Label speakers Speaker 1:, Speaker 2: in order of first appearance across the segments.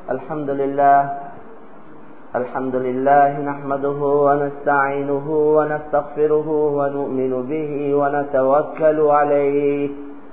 Speaker 1: الحمد لله نحمده ونستعينه ونستغفره ونؤمن به ونتوكل عليه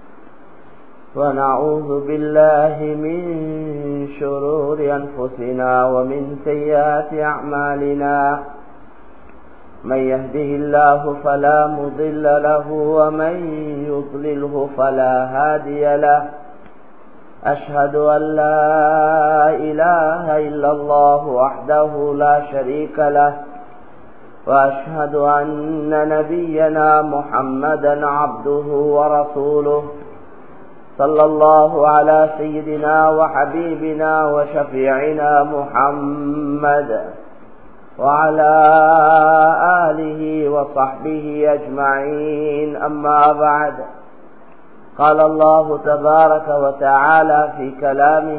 Speaker 1: ونعوذ بالله من شرور أنفسنا ومن سيئات أعمالنا من يهده الله فلا مضل له ومن يضلله فلا هادي له أشهد أن لا إله إلا الله وحده لا شريك له وأشهد أن نبينا محمدا عبده ورسوله صلى الله على سيدنا وحبيبنا وشفيعنا محمد وعلى آله وصحبه أجمعين أما بعد قال الله تبارك وتعالى في كلامه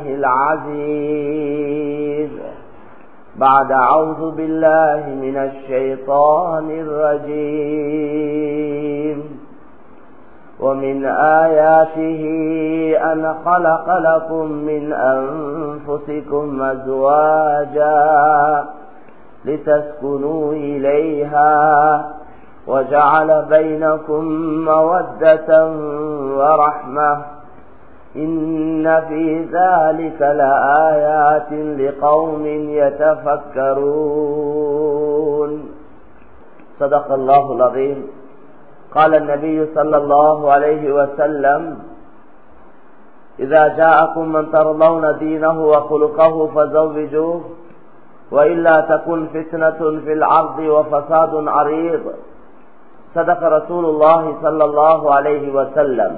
Speaker 1: العزيز بعد أعوذ بالله من الشيطان الرجيم ومن آياته أن خلق لكم من أنفسكم أزواجا لتسكنوا إليها وجعل بينكم مودة ورحمة إن في ذلك لآيات لقوم يتفكرون صدق الله العظيم قال النبي صلى الله عليه وسلم إذا جاءكم من ترضون دينه وخلقه فزوجوه وإلا تكن فتنة في العرض وفساد عريض صدق رسول الله صلى الله عليه وسلم.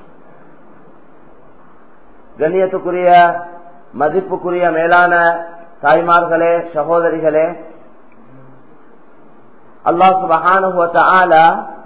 Speaker 1: கண்ணியத்துக்குரிய மதிப்புக்குரிய மேலான தாய்மார்களே சகோதரிகளே, அல்லாஹ் சுப்ஹானஹு வ தஆலா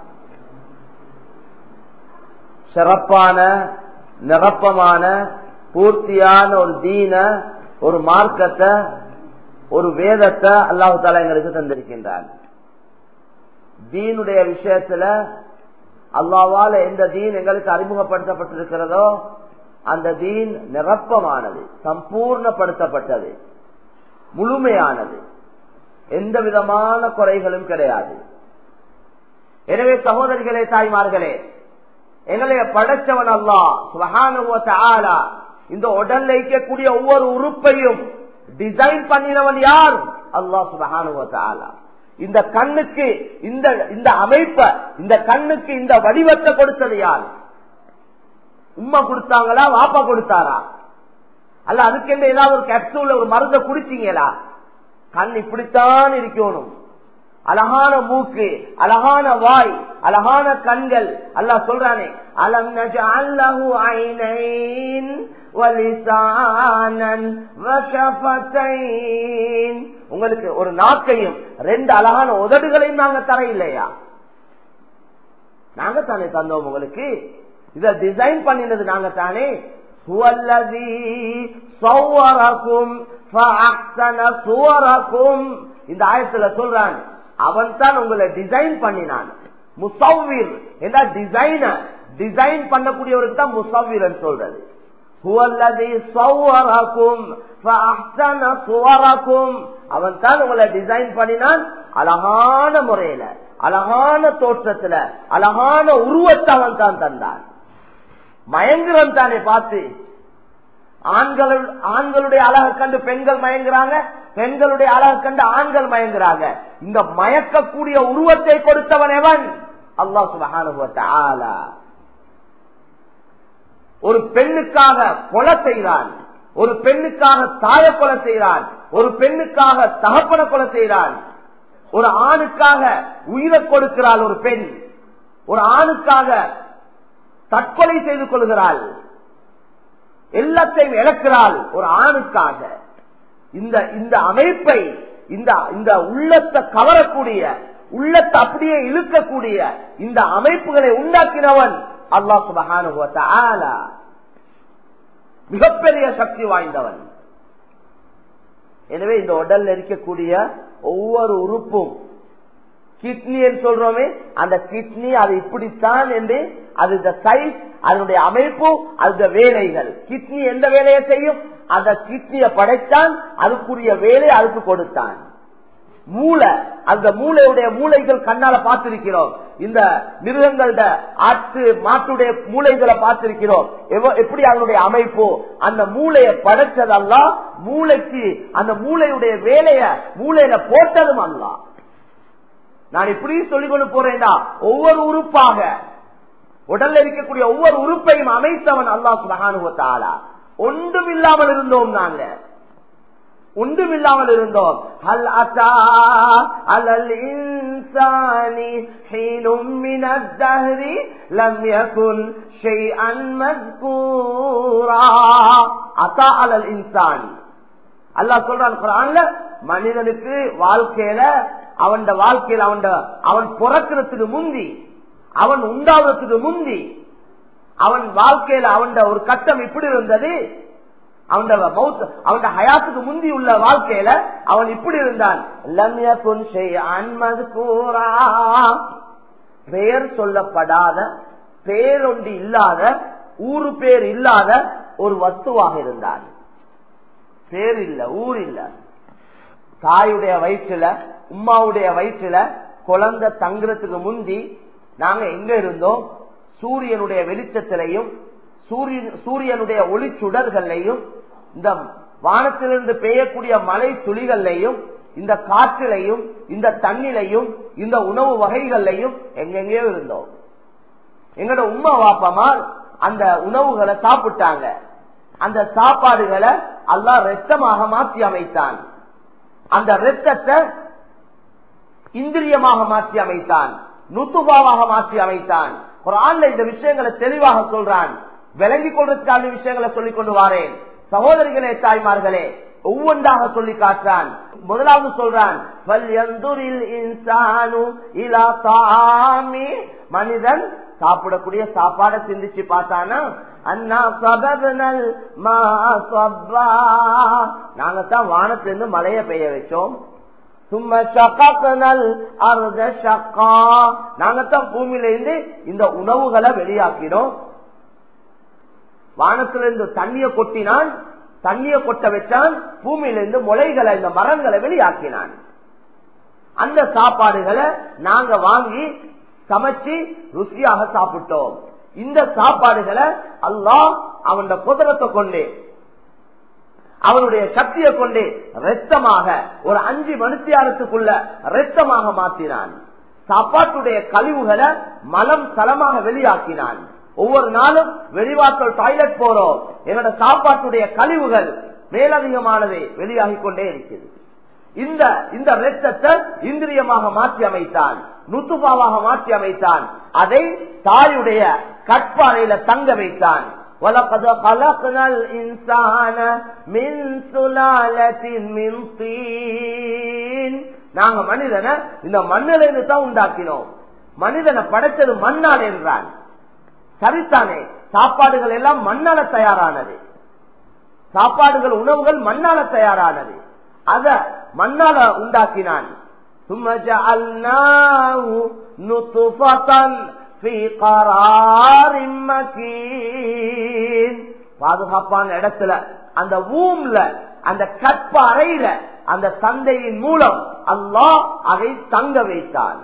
Speaker 1: சிறப்பான நிரப்பமான பூர்த்தியான ஒரு தீன, ஒரு மார்க்கத்தை, ஒரு வேதத்தை அல்லாஹ் தஆலா எங்களுக்கு தந்திருக்கின்றான். தீனுடைய விஷயத்துல அல்லாஹ்வால எந்த தீன் எங்களுக்கு அறிமுகப்படுத்தப்பட்டிருக்கிறதோ அந்த தீன் நிரப்பமானது, சம்பூர்ணப்படுத்தப்பட்டது, முழுமையானது, எந்த விதமான குறைகளும் கிடையாது. எனவே சகோதரிகளே தாய்மார்களே, எங்களைய படைச்சவன் அல்லாஹ் சுப்ஹானஹு வ தஆலா இந்த உடல்ல இருக்கக்கூடிய ஒவ்வொரு உறுப்பையும் டிசைன் பண்ணினவன் யார்? அல்லாஹ் சுப்ஹானஹு வ தஆலா. இந்த கண்ணுக்கு இந்த அமைப்பை, இந்த கண்ணுக்கு இந்த வடிவத்தை கொடுத்தது யார்? உம்மா கொடுத்தாங்களா, வாப்பா கொடுத்தாரா? அல்ல அதுக்கு ஏதாவது ஒரு கேப்சூல், ஒரு மருந்தை குடிச்சீங்களா? கண் இப்படித்தான் இருக்கணும். அழகான மூக்கு, அழகான வாய், அழகான கண்கள். அல்லாஹ் சொல்றானே, அலம் நஜஅல் லஹு ஐனைன் வ லிசானன் வ ஷஃபத்தைன். உங்களுக்கு ஒரு நாக்கையும் ரெண்டு அழகான உதடுகளையும் நாங்க தர இல்லையா? நாங்க தானே தந்தோம் உங்களுக்கு. இத டிசைன் பண்ணினது நாங்க தானே. ஹுவல்லஸீ ஸவ்வரகும் ஃபஅஹ்ஸன ஸுவரகும். இந்த ஆயத்துல சொல்றான், அவன் தான் உங்களை டிசைன் பண்ணினான். முஸவ்விர் என்ற டிசைன் பண்ணக்கூடியவருக்கு தான் முஸவ்விர் சொல்றது. ஹுவல்லஸீ ஸவ்வரகும் ஃபஅஹ்ஸன ஸுவரகும். அவன் தான் உங்களை டிசைன் பண்ணினான். அழகான முறையில, அழகான தோற்றத்துல, அழகான உருவத்தை அவன் தான் தந்தான். மயங்குறன் தானே பார்த்து. ஆண்களுடைய அழகை கண்டு பெண்கள் மயங்குறாங்க, பெண்களுடைய அழகை கண்டு ஆண்கள் மயங்குறாங்க. இந்த மயக்கக்கூடிய உருவத்தை கொடுத்தவன் எவன்? அல்லாஹ் சுப்ஹானஹு வ தஆலா. ஒரு பெண்ணுக்காக கொலை செய்கிறான், ஒரு பெண்ணுக்காக தாய கொலை செய்கிறான், ஒரு பெண்ணுக்காக தகப்பன கொலை செய்கிறான், ஒரு ஆணுக்காக உயிரை கொடுக்கிறாள் ஒரு பெண், ஒரு ஆணுக்காக தற்கொலை செய்து கொள்கிறாள், எல்லாத்தையும் இழக்கிறாள் ஒரு ஆணுக்காக. இந்த அமைப்பை, இந்த உள்ளத்தை கவரக்கூடிய, உள்ளத்தை அப்படியே இழுக்கக்கூடிய இந்த அமைப்புகளை உண்டாக்கினவன் அல்லாஹ் சுப்ஹானஹு வ தஆலா. மிகப்பெரிய சக்தி வாய்ந்தவன். எனவே இந்த உடல்ல இருக்கக்கூடிய ஒவ்வொரு உறுப்பும் கிட்னி சொல்றோமே, அந்த கிட்னி அது இப்படித்தான் என்று அது சைஸ், அதனுடைய அமைப்பு, அந்த வேலைகள். கிட்னி எந்த வேலையை செய்யும்? அந்த கிட்னியை படைத்தான், அதுக்குரிய வேலை அதுக்கு கொடுத்தான். மூளை, அந்த மூளையுடைய மூளைகள் கண்ணால பார்த்திருக்கிறோம். இந்த மிருகங்களோட ஆட்டு மாட்டுடைய மூளைகளை பார்த்திருக்கிறோம். எப்படி அதனுடைய அமைப்பு, அந்த மூளையை படைச்சதெல்லாம் மூளைக்கு அந்த மூளையுடைய வேலைய மூளையில போட்டதும் அல்ல. நான் இப்படி சொல்லிக் கொண்டு போறேன்டா, ஒவ்வொரு உறுப்பாக உடல்ல இருக்கக்கூடிய ஒவ்வொரு உறுப்பையும் அமைத்தவன் அல்லாஹ் சுப்ஹானஹு வ தஆலா. ஒன்றுமில்லாமல் இருந்தோம், நாங்க ஒன்றுமில்லாமல் இருந்தோம். ஹல் அத்தா அலல் இன்சானி ஹீனும் மினத் தஹ்ரி லம் யகுன் ஷைஅன் மஸ்கூரா. அத்தா அலல் இன்சான், அல்லாஹ் சொல்றான் குர்ஆன்ல, மனிதனுக்கு வாழ்க்கையில அவன் பிறக்கிறதுக்கு முந்தி, அவன் உண்டாவதுக்கு முந்தி, அவன் வாழ்க்கையில அவன் ஒரு கட்டம் இப்படி இருந்தது. அவன் ஹயாத்துக்கு முந்தி உள்ள வாழ்க்கையில அவன் இப்படி இருந்தான். பெயர் சொல்லப்படாத, பேரொண்டு இல்லாத, ஊரு பேர் இல்லாத ஒரு வஸ்துவாக இருந்தான். பேர் இல்ல, ஊர் இல்ல. தாயுடைய வயிற்றுல, உம்மாவுடைய வயிற்றுல குழந்தை தங்குறதுக்கு முந்தி நாங்க எங்க இருந்தோம்? சூரியனுடைய வெளிச்சத்திலையும் சூரியனுடைய ஒளி சுடர்களையும் இந்த வானத்திலிருந்து பெய்யக்கூடிய மழை துளிகளையும் இந்த காற்றிலையும் இந்த தண்ணிலையும் இந்த உணவு வகைகளையும் எங்கெங்கயோ இருந்தோம். எங்கட உம்மா வாப்பமா அந்த உணவுகளை சாப்பிட்டாங்க. அந்த சாப்பாடுகளை அல்லாஹ் இரத்தமாக மாற்றி அமைத்தான். அந்த இரத்தத்தை இந்திரியமாக மாற்றி அமைத்தான், நுத்துபாவாக மாற்றி அமைத்தான். குர்ஆன்ல இந்த விஷயங்களை தெளிவாக சொல்றான். விளங்கிக் கொள்றதுக்கான விஷயங்களை சொல்லிக் கொண்டு வாரேன். சகோதரிகளே, தாய்மார்களே, ஒவ்வொன்றாக சொல்லி காட்டான். முதலாவது சொல்றான், மனிதன் சாப்பிடக்கூடிய சாப்பாடை சிந்திச்சு பார்த்தானா, அண்ணா சபபனல் மா சப்பா, நாங்க தான் வானத்திலிருந்து மழைய பெய்ய வச்சோம். சும்மா ஷகக்னல் அர்த ஷக்கா, நாங்க தான் பூமியிலிருந்து இந்த உணவுகளை வெளியாக்கினோம். வானத்திலிருந்து தண்ணிய கொட்டினான், தண்ணிய கொட்ட வச்சான், பூமியிலிருந்து முளைகளை, இந்த மரங்களை வெளியாக்கினான். அந்த சாப்பாடுகளை நாங்க வாங்கி சமைச்சு ருசியாக சாப்பிட்டோம். இந்த சாப்பாடுகளை அல்லாஹ் அவன் குதிரத்தை கொண்டு, அவனுடைய சக்தியை கொண்டு இரத்தமாக ஒரு 5 மணித்தியாரத்துக்குள்ள இரத்தமாக மாற்றினான். சாப்பாட்டுடைய கழிவுகளை மலம் தலமாக வெளியாக்கினான். ஒவ்வொரு நாளும் வெளிவாசல் டாய்லெட் போறோம், என்னோட சாப்பாட்டுடைய கழிவுகள் மேலதிகமானது வெளியாகி கொண்டே இருக்கிறது. இந்த இரத்தத்தை இந்திரியமாக மாற்றி அமைத்தான், நுத்துபாவாக மாற்றி அமைத்தான். அதை தாயுடைய கற்பாறையில தங்க வைத்தான். وَلَقَدْ خَلَقْنَا الْإِنسَانَ مِنْ سُلَالَةٍ مِنْ طِينٍ, நாங்க மனிதனை இந்த மண்ணில இருந்து தான் உண்டாக்கினோம். மனிதனை படைத்தது மண்ணால் என்றான். சரித்தானே, சாப்பாடுகள் எல்லாம் மண்ணால தயாரானது. சாப்பாடுகள், உணவுகள் மண்ணால தயாரானது. அத மண்ணால உண்டாக்கினான். ثُمَّ جَعَلْنَاهُ نُطْفَةً فِي قَرَارٍ مَكِينٍ, பாதுகாப்பான இடத்துல, அந்த வூம்ல, அந்த கற்ப அறையில, அந்த தந்தையின் மூலம் அல்லாஹ் அதை தங்க வைத்தான்.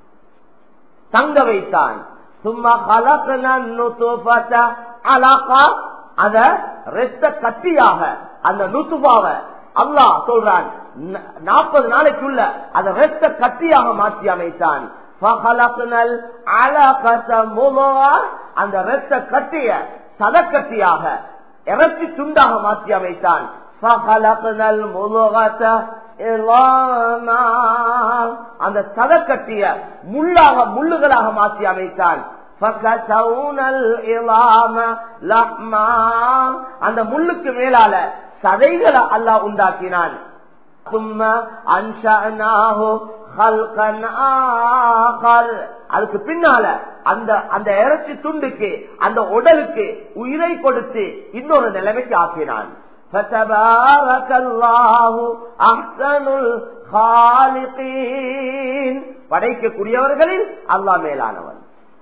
Speaker 1: சும்மா خلقنا النطفة علقة, அத இரத்த கட்டியாக, அந்த நுத்துபாவை அல்லாஹ் சொல்றான் 40 நாளைக்குள்ள அதை இரத்த கட்டியாக மாற்றி அமைத்தான். فخلقنا العلقة مضغة, அந்த இரத்த கட்டிய சதக்கட்டியாக இறைச்சி துண்டாக மாற்றி அமைத்தான். فخلقنا المضغة عظاما, அந்த சதக்கட்டிய முள்ளுகளாக மாற்றி அமைத்தான். فكسونا العظام لحما, அந்த முள்ளுக்கு மேலால சதைகளை அல்லாஹ் உண்டாக்கினான். ثم أنشأناه خلقا آخر, அதுக்கு பின்னால அந்த இறைச்சி துண்டுக்கு, அந்த உடலுக்கு உயிரை கொடுத்து இன்னொரு நிலைமைக்கு ஆக்கினான். ஃபதபாரக்கல்லாஹு அஹ்ஸனுல் காலிகீன். படைக்கக்கூடியவர்களில் அல்லாஹ் மேலானவன்.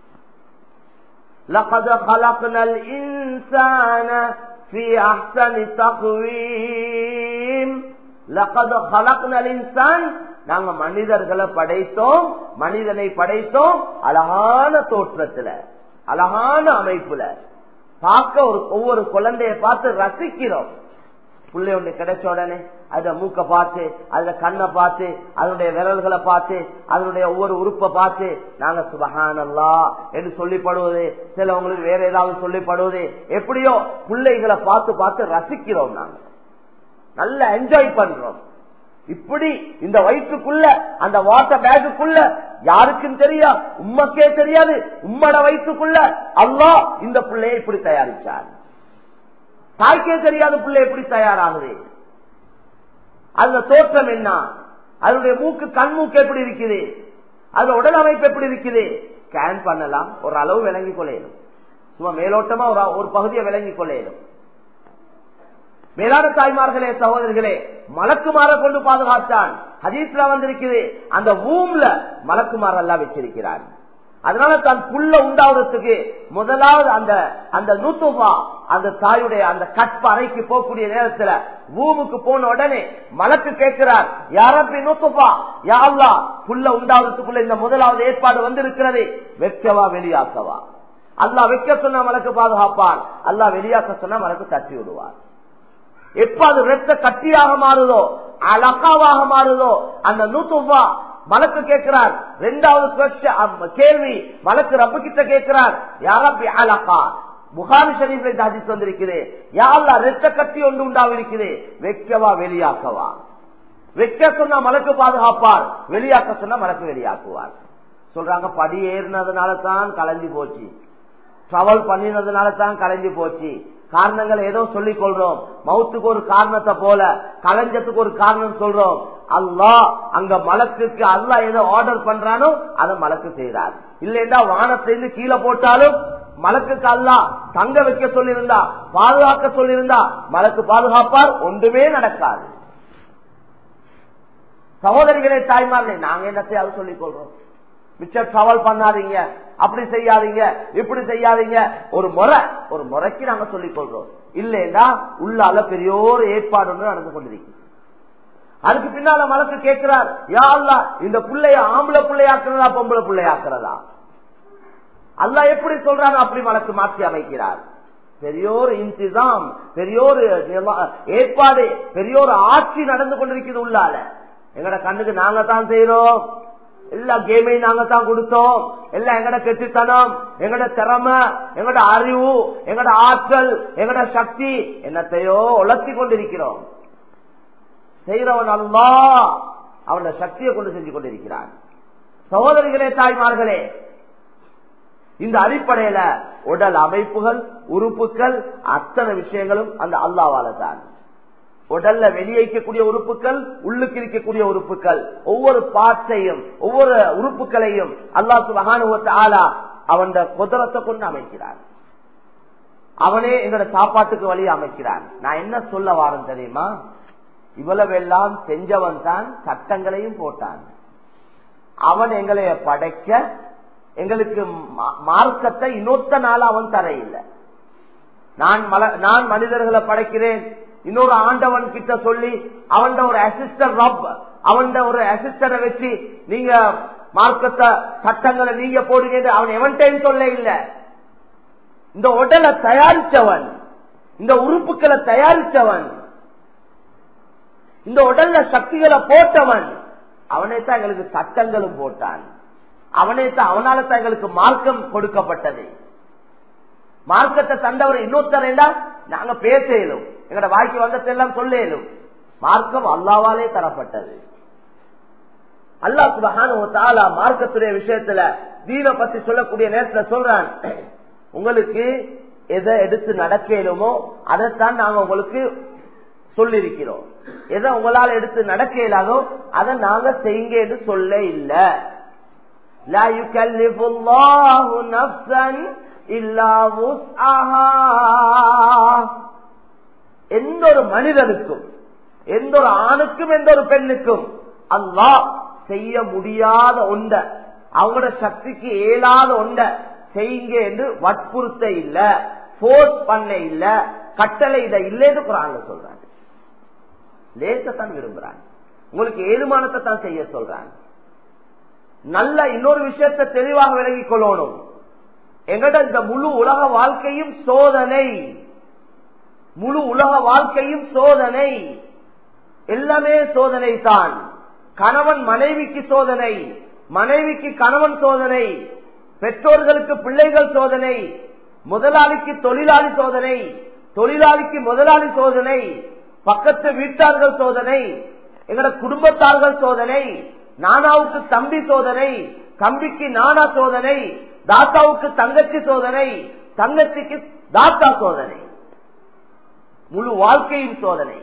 Speaker 1: லகத் خلقنال இன்சான في احسن تقويم. لقد خلقنا الانسان. நாங்க மனிதர்களை படைத்தோம், மனிதனை படைத்தோம் அழகான தோற்றத்துல, அழகான அமைப்புல. பார்க்க ஒவ்வொரு குழந்தைய பார்த்து ரசிக்கிறோம். புள்ளை ஒண்ணு கிடைச்ச உடனே அத மூக்க பார்த்து, அதுல கண்ணை பார்த்து, அதனுடைய விரல்களை பார்த்து, அதனுடைய ஒவ்வொரு உறுப்பை பார்த்து நாங்க சுப்ஹானல்லாஹ் என்று சொல்லிப்படுவது, சிலவங்களுக்கு வேற ஏதாவது சொல்லிப்படுவது, எப்படியோ பிள்ளைகளை பார்த்து பார்த்து ரசிக்கிறோம். நாங்க நல்லா என்ஜாய் பண்றோம். இப்படி இந்த வயிற்றுக்குள்ள, அந்த வாட்டர் பேக்குக்குள்ள யாருக்கும் தெரியா, உம்மக்கே தெரியாது, உம்மட வயிற்றுக்குள்ள அல்லாஹ் இந்த பிள்ளையை இப்படி தயாரிச்சார். தாய்க்கே தெரியாத பிள்ளை எப்படி தயாராகுது, அதுல தோற்றம் என்ன, அதனுடைய மூக்கு கண் மூக்கு எப்படி இருக்குது, அதுல உடல் அமைப்பு எப்படி இருக்குது, ஸ்கேன் பண்ணலாம், ஒரு அளவு விளங்கிக் கொள்ளையிடும். சும்மா மேலோட்டமா ஒரு பகுதியை விளங்கிக் கொள்ளையிடும். மேலான தாய்மார்களே, சகோதரிகளே, மலக்குமார கொண்டு பாதுகாத்தான். ஹதீஸ்ல வந்திருக்குது, அந்த வூம்ல மலக்குமார் எல்லாம் வச்சிருக்கிறார். அதனால தான் புள்ள உண்டாவதுக்கு முதலாவது அந்த நுத்துபா, அந்த தாயுடைய அந்த கற்ப அறைக்கு போகக்கூடிய நேரத்துல வூமுக்கு போன உடனே மலக்கு கேட்கிறார், யா ரப்பி நுத்துபா, யா அல்லாஹ், புள்ள உண்டாவதுக்குள்ள இந்த முதலாவது ஏற்பாடு வந்திருக்கிறது, வெக்கவா வெளியாக்கவா? அல்லாஹ் வைக்க சொன்னா மலக்கு பாதுகாப்பான், அல்லாஹ் வெளியாக்க சொன்னா மலக்கு தட்டி விடுவார். எப்ப அது ரத்த கட்டியாக மாறுதோ, அலக்காவாக மாறுதோ, அந்த நுத்துபா மலக்கு கேட்கிறார். இரண்டாவது கேள்வி மலக்கு ரப்பு கிட்ட கேட்கிறார், யா ரப்பி அலகா. புகாரி ஷரீஃபில் ஹதீஸ் வந்திருக்கிறது, யா அல்லாஹ் ரத்த கட்டி ஒன்று உண்டாவிருக்கிறது, வெக்கவா வெளியாக்கவா? வெக்க சொன்னா மலக்கு பாதுகாப்பார், வெளியாக்க சொன்னா மலக்கு வெளியாக்குவார். சொல்றாங்க, படி ஏறினதுனால தான் கலைஞ்சு போச்சு, டிராவல் பண்ணினதுனால தான் கலைஞ்சு போச்சு. காரணங்கள் ஏதோ சொல்லிக் கொள்றோம். மவுத்துக்கு ஒரு காரணத்தை போல கலைஞ்சத்துக்கு ஒரு காரணம் சொல்றோம். அல்லாஹ் அங்க மலக்குக்கு அல்லாஹ் ஏதோ ஆர்டர் பண்றானோ அதை மலக்கு செய்றார். இல்லைன்னா வானத்திலிருந்து கீழே போட்டாலும் மலக்குக்கு அல்லாஹ் தங்க வைக்க சொல்லியிருந்தா, பாதுகாக்க சொல்லியிருந்தா மலக்கு பாதுகாப்பார், ஒன்றுமே நடக்காது. சகோதரிகளே, தாய்மார்களே, நாங்க என்னத்தையாவது சொல்லிக் கொள்றோம். மிச்சம் டிராவல் பண்ணாதீங்க, அப்படி செய்யாதீங்க, இப்படி செய்யாதீங்க, ஒரு முறைக்கு நாங்க சொல்லிக் கொள்றோம். இல்லைன்னா உள்ளால பெரிய ஒரு ஏற்பாடு ஒன்று நடந்து கொண்டிருக்கு. அதுக்கு பின்னால மலக்கு கேட்கிறார், யா அல்லாஹ், இந்த பிள்ளைய ஆம்பளை பிள்ளையாக்குறதா பொம்பளை பிள்ளையாக்குறதா? அல்லாஹ் எப்படி சொல்றாங்க அப்படி மலக்கு மாற்றி அமைக்கிறார். பெரியோர் இன்சிசாம், பெரியோர் ஏற்பாடு, பெரியோர் ஆட்சி நடந்து கொண்டிருக்கிறது உள்ளால. எங்கட கண்ணுக்கு நாங்க தான் செய்யறோம், எல்லா கேமையும் நாங்க தான் கொடுத்தோம், எல்லாம் எங்கட கெட்டுத்தனம், எங்கட திறமை, எங்கட அறிவு, எங்கட ஆற்றல், எங்கட சக்தி என்னத்தையோ உலர்த்தி கொண்டிருக்கிறோம். செய்யறவன் அல்லாஹ் அவனோட சக்தியை கொண்டு செஞ்சு கொண்டிருக்கிறான். சகோதரிகளே, தாய்மார்களே, இந்த அடிப்படையில உடல் அமைப்புகள், உறுப்புகள், அத்தனை விஷயங்களும் அந்த அல்லாஹ்வால தான். உடல்ல வெளியேற்றக்கூடிய உறுப்புகள், உள்ளுக்கு இருக்கக்கூடிய உறுப்புகள், ஒவ்வொரு பார்ட்ஸையும் ஒவ்வொரு உறுப்புகளையும் அல்லாஹ் சுப்ஹானஹு வ தஆலா அவன் குதிரத்தை கொண்டு அமைக்கிறான். அவனே எங்களோட சாப்பாட்டுக்கு வழி அமைக்கிறான். நான் என்ன சொல்ல வாரேன் தெரியுமா? இவ்வளவெல்லாம் செஞ்சவன் தான், சட்டங்களையும் போட்டான். அவன் எங்களை படைக்க, எங்களுக்கு மார்க்கத்தை இன்னொத்த நாள் அவன் தர இல்லை. நான் மனிதர்களை படைக்கிறேன், இன்னொரு ஆண்டவன் கிட்ட சொல்லி அவன் ஒரு அசிஸ்டன்ட் ரப், அவன் ஒரு அசிஸ்டரை வச்சு நீங்க மார்க்கத்தை சட்டங்களை நீங்க போடுங்க, அவன் எவன்டையும் சொல்ல இல்ல. இந்த உடலை தயாரிச்சவன், இந்த உறுப்புகளை தயாரிச்சவன், இந்த உடல்ல சக்திகளை போட்டவன், அவனே தான் எங்களுக்கு சட்டங்களும் போட்டான். அவனே தான், அவனால தான் எங்களுக்கு மார்க்கம் கொடுக்கப்பட்டது. மார்க்கத்தை தந்தவர் இன்னொருத்தரா நாங்க பேச இயலும், எங்கட வாய்க்கு வந்ததெல்லாம் சொல்ல இயலும். மார்க்கம் அல்லாஹ்வாலே தரப்பட்டது. அல்லாஹ் சுப்ஹானஹு வ தஆலா மார்க்கத்துடைய விஷயத்துல தீன பத்தி சொல்லக்கூடிய நேரத்துல சொல்றான், உங்களுக்கு எதை எடுத்து நடக்க இயலுமோ அதைத்தான் நாங்க உங்களுக்கு சொல்லிருக்கிறோம். எதை உங்களால் எடுத்து நடக்க இயலாதோ அதை நாங்க செய்யுங்க என்று சொல்ல இல்ல. லா யுகல்லிஃபுல்லாஹு நஃப்ஸன் இல்லா வுஸ்அஹா. எந்த ஒரு மனிதனுக்கும், எந்த ஒரு ஆணுக்கும், எந்த ஒரு பெண்ணுக்கும் அல்லாஹ் செய்ய முடியாத ஒண்ட, அவங்களோட சக்திக்கு இயலாத ஒண்ட செய்யுங்க என்று வற்புறுத்த இல்ல, போர்ஸ் பண்ண இல்ல, கட்டளை இத இல்லைன்னு குர்ஆன்ல சொல்றாங்க. லேசத்தான் விரும்புறாங்க, உங்களுக்கு ஏழுமானத்தை தான் செய்ய சொல்றாங்க. நல்ல இன்னொரு விஷயத்தை தெளிவாக விளங்கிக் கொள்ளணும். எங்கட இந்த முழு உலக வாழ்க்கையும் சோதனை, முழு உலக வாழ்க்கையும் சோதனை, எல்லாமே சோதனை தான். கணவன் மனைவிக்கு சோதனை, மனைவிக்கு கணவன் சோதனை, பெற்றோர்களுக்கு பிள்ளைகள் சோதனை, முதலாளிக்கு தொழிலாளி சோதனை, தொழிலாளிக்கு முதலாளி சோதனை, பக்கத்து வீட்டார்கள் சோதனை, எங்கட குடும்பத்தார்கள் சோதனை, நானாவுக்கு தம்பி சோதனை, தம்பிக்கு நானா சோதனை, தாத்தாவுக்கு தங்கச்சி சோதனை, தங்கச்சிக்கு தாத்தா சோதனை, முழு வாழ்க்கையும் சோதனை.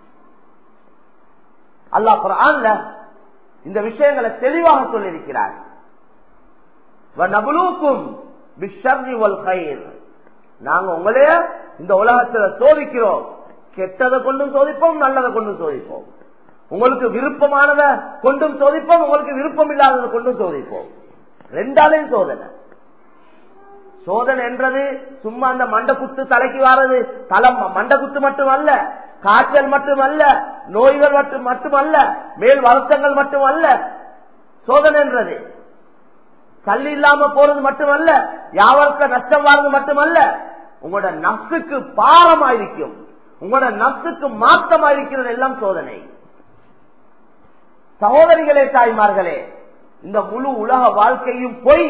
Speaker 1: அல்லாஹ் குர்ஆன்ல இந்த விஷயங்களை தெளிவாக சொல்லியிருக்கிறார். வநபுலூக்கும் பிஷ்ஷர்ரி வல் கைர், நாங்க உங்களைய இந்த உலகத்துல சோதிக்கிறோம். கெட்டதை கொண்டும் சோதிப்போம், நல்லதை கொண்டும் சோதிப்போம். உங்களுக்கு விருப்பமானதை கொண்டும் சோதிப்போம், உங்களுக்கு விருப்பம் இல்லாததை கொண்டும் சோதிப்போம். ரெண்டாலையும் சோதனை. சோதனை என்றது சும்மா அந்த மண்டை குத்து தலைக்கு வாரது, தலை மண்டை குத்து மட்டுமல்ல, காய்ச்சல் மட்டுமல்ல, நோய்கள் மட்டுமல்ல, மேல் வருத்தங்கள் மட்டுமல்ல. சோதனை என்றது கல்வி இல்லாம போறது மட்டுமல்ல, யாவருக்கு நஷ்டம் வாழ்றது மட்டுமல்ல, உங்களோட நப்சுக்கு பாரமாயிருக்கும், உங்களோட நப்சுக்கு மாற்றமாயிருக்கிறது எல்லாம் சோதனை. சகோதரிகளே, தாய்மார்களே, இந்த முழு உலக வாழ்க்கையும் பொய்,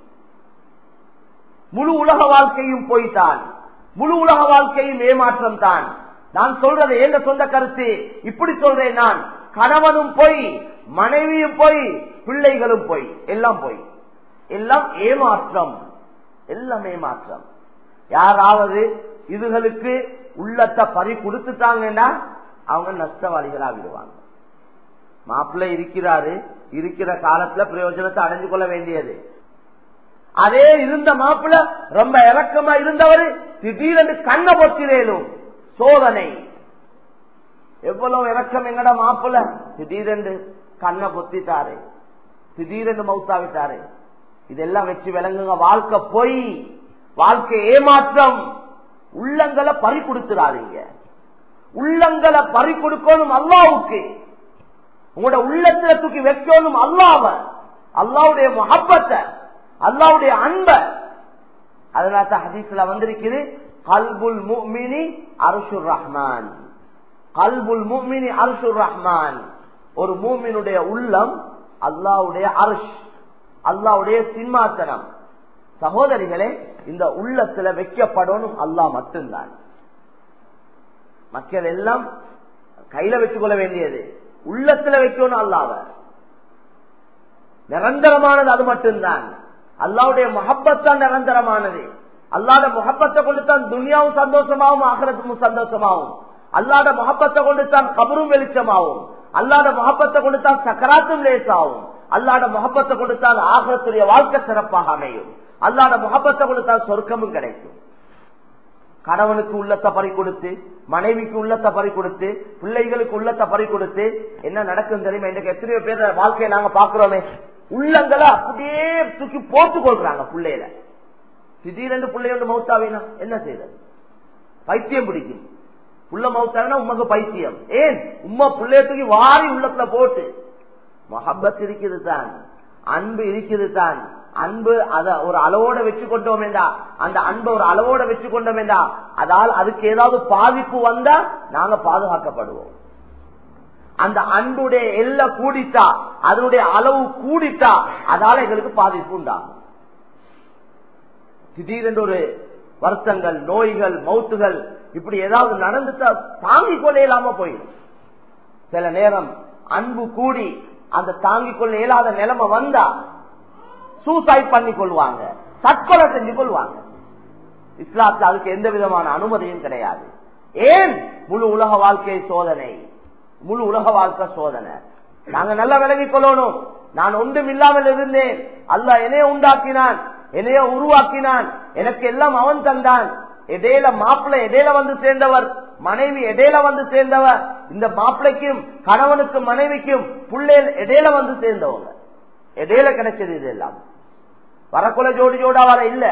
Speaker 1: முழு உலக வாழ்க்கையும் பொய் தான், முழு உலக வாழ்க்கையும் ஏமாற்றம் தான். நான் சொல்றது எங்க சொந்த கருத்து, இப்படி சொல்றேன் நான். கணவனும் பொய், மனைவியும் பொய், பிள்ளைகளும் பொய், எல்லாம் பொய், எல்லாம் ஏமாற்றம், எல்லாம் ஏமாற்றம். யாராவது இதுகளுக்கு உள்ளத்தை பறி கொடுத்துட்டாங்கன்னா அவங்க நஷ்டவாளிகளா விடுவாங்க. மாப்பிள்ளை இருக்கிறாரு, இருக்கிற காலத்துல பிரயோஜனத்தை அடைஞ்சு கொள்ள வேண்டியது. அதே இருந்த மாப்பிள்ள ரொம்ப இறக்கமா இருந்தவர் திடீரென்று கண்ணை பொத்திரேனும் சோதனை. எவ்வளவு இறக்கம் எங்கட மாப்பிள்ள, திடீரென்று கண்ணை பொத்திட்டாரு, திடீரென்று மௌத்தாவிட்டாரு. இதெல்லாம் வச்சு விளங்குங்க, வாழ்க்கை பொய், வாழ்க்கை ஏமாற்றம். உள்ளங்களை பறி கொடுத்துறாதீங்க, உள்ளங்களை பறி கொடுக்கணும் அல்லாஹ்வுக்கு. உங்களோட உள்ளத்துல தூக்கி வைக்கணும் அல்லாஹ்வ, அல்லாஹ்வுடைய முஹப்பத்தை, அல்லாஹ்வுடைய அன்பை. அதனால ஹதீஸ்ல வந்திருக்குது, கல்புல் முஃமினி அர்ஷுர் ரஹ்மான், கல்புல் முஃமினி அர்ஷுர் ரஹ்மான். ஒரு மூமினுடைய உள்ளம் அல்லாஹ்வுடைய அர்ஷ், அல்லாஹ்வுடைய சிம்மாசனம். சகோதரிகளே, இந்த உள்ளத்துல வைக்கப்படணும் அல்லாஹ் மட்டும்தான். மக்கள் எல்லாம் கையில வச்சுக் கொள்ள வேண்டியது, உள்ளத்துல வைக்கணும் அல்லாஹ்வ. நிரந்தரமானது அது மட்டும்தான். அல்லாஹ்வுடைய முஹப்பத் தான் நிரந்தரமானது. அல்லாஹ்வுடைய முஹப்பத்தை கொண்டு தான் துனியாவும் சந்தோஷமாவும், ஆகிரத்தும் சந்தோஷமாவும். அல்லாஹ்வுடைய முஹப்பத்தை கொண்டு தான் கபரும் வெளிச்சமாவும். அல்லாஹ்வுடைய முஹப்பத்தை கொண்டு தான் சக்கராத்தும் லேசாவும். அல்லாஹ்வுடைய முஹப்பத்தை கொண்டு தான் ஆகிரத்துடைய வாழ்க்கை சிறப்பாக அமையும். அல்லாஹ்வுடைய முஹப்பத்தை கொண்டு தான் சொர்க்கமும் கிடைக்கும். கணவனுக்கு உள்ளத்தை பறி கொடுத்து, மனைவிக்கு உள்ளத்தை பறி கொடுத்து, பிள்ளைகளுக்கு உள்ளத்தை பறி கொடுத்து என்ன நடக்கும் தெரியுமா? இன்றைக்கு எத்தனையோ பேர் வாழ்க்கையை நாங்க பாக்குறோமே, உள்ளங்களை அப்படியே தூக்கி போட்டுக் கொள்றாங்க பிள்ளையில. திடீரென்று பிள்ளையோட மௌத்தாவினா என்ன செய்யறது? பைத்தியம் பிடிக்கும். உள்ள மௌத்தாவினா உமக்கு பைத்தியம். ஏன்? உம்மா பிள்ளைய தூக்கி வாரி உள்ளத்துல போட்டு. மஹப்பத் இருக்குது தான், அன்பு இருக்குது தான். அன்பு அத ஒரு அளவோட வச்சு கொண்டோம் என்றா, அந்த அன்பை ஒரு அளவோட வச்சு கொண்டோம் என்றா, அதால் அதுக்கு ஏதாவது பாதிப்பு வந்தா நாங்க பாதுகாக்கப்படுவோம். அந்த அன்புடைய எல்லை கூடிட்டா, அதனுடைய அளவு கூடிட்டா, அதால எங்களுக்கு பாதிப்பு உண்டாகும். திடீரென்று ஒரு வருத்தங்கள், நோய்கள், மௌத்துகள் இப்படி ஏதாவது நடந்துட்டா தாங்கிக் கொள்ள இயலாம போயிடும். சில நேரம் அன்பு கூடி அந்த தாங்கிக் கொள்ள இயலாத நிலைமை வந்தா சூசைட் பண்ணி கொள்வாங்க, தற்கொலை செஞ்சு கொள்வாங்க. இஸ்லாத்துல அதுக்கு எந்த விதமான அனுமதியும் கிடையாது. ஏன்? முழு உலக வாழ்க்கை சோதனை, முழு உலக வாழ்க்கை சோதனை. நாங்க நல்லா விளங்கிக் கொள்ளணும். நான் ஒன்றும் இல்லாமல் இருந்தேன், அல்லாஹ் என்னைய உண்டாக்கினான், என்னைய உருவாக்கினான், எனக்கு எல்லாம் அவன் தந்தான். இடையில மாப்பிள்ளை இடையில வந்து சேர்ந்தவர், மனைவி இடையில வந்து சேர்ந்தவ, இந்த மாப்பிள்ளைக்கும் கணவனுக்கும் மனைவிக்கும் பிள்ளைகள் இடையில வந்து சேர்ந்தவங்க, இடையில கிடைச்சது. இது எல்லாம் வரக்குள்ள ஜோடி ஜோடா வர இல்ல.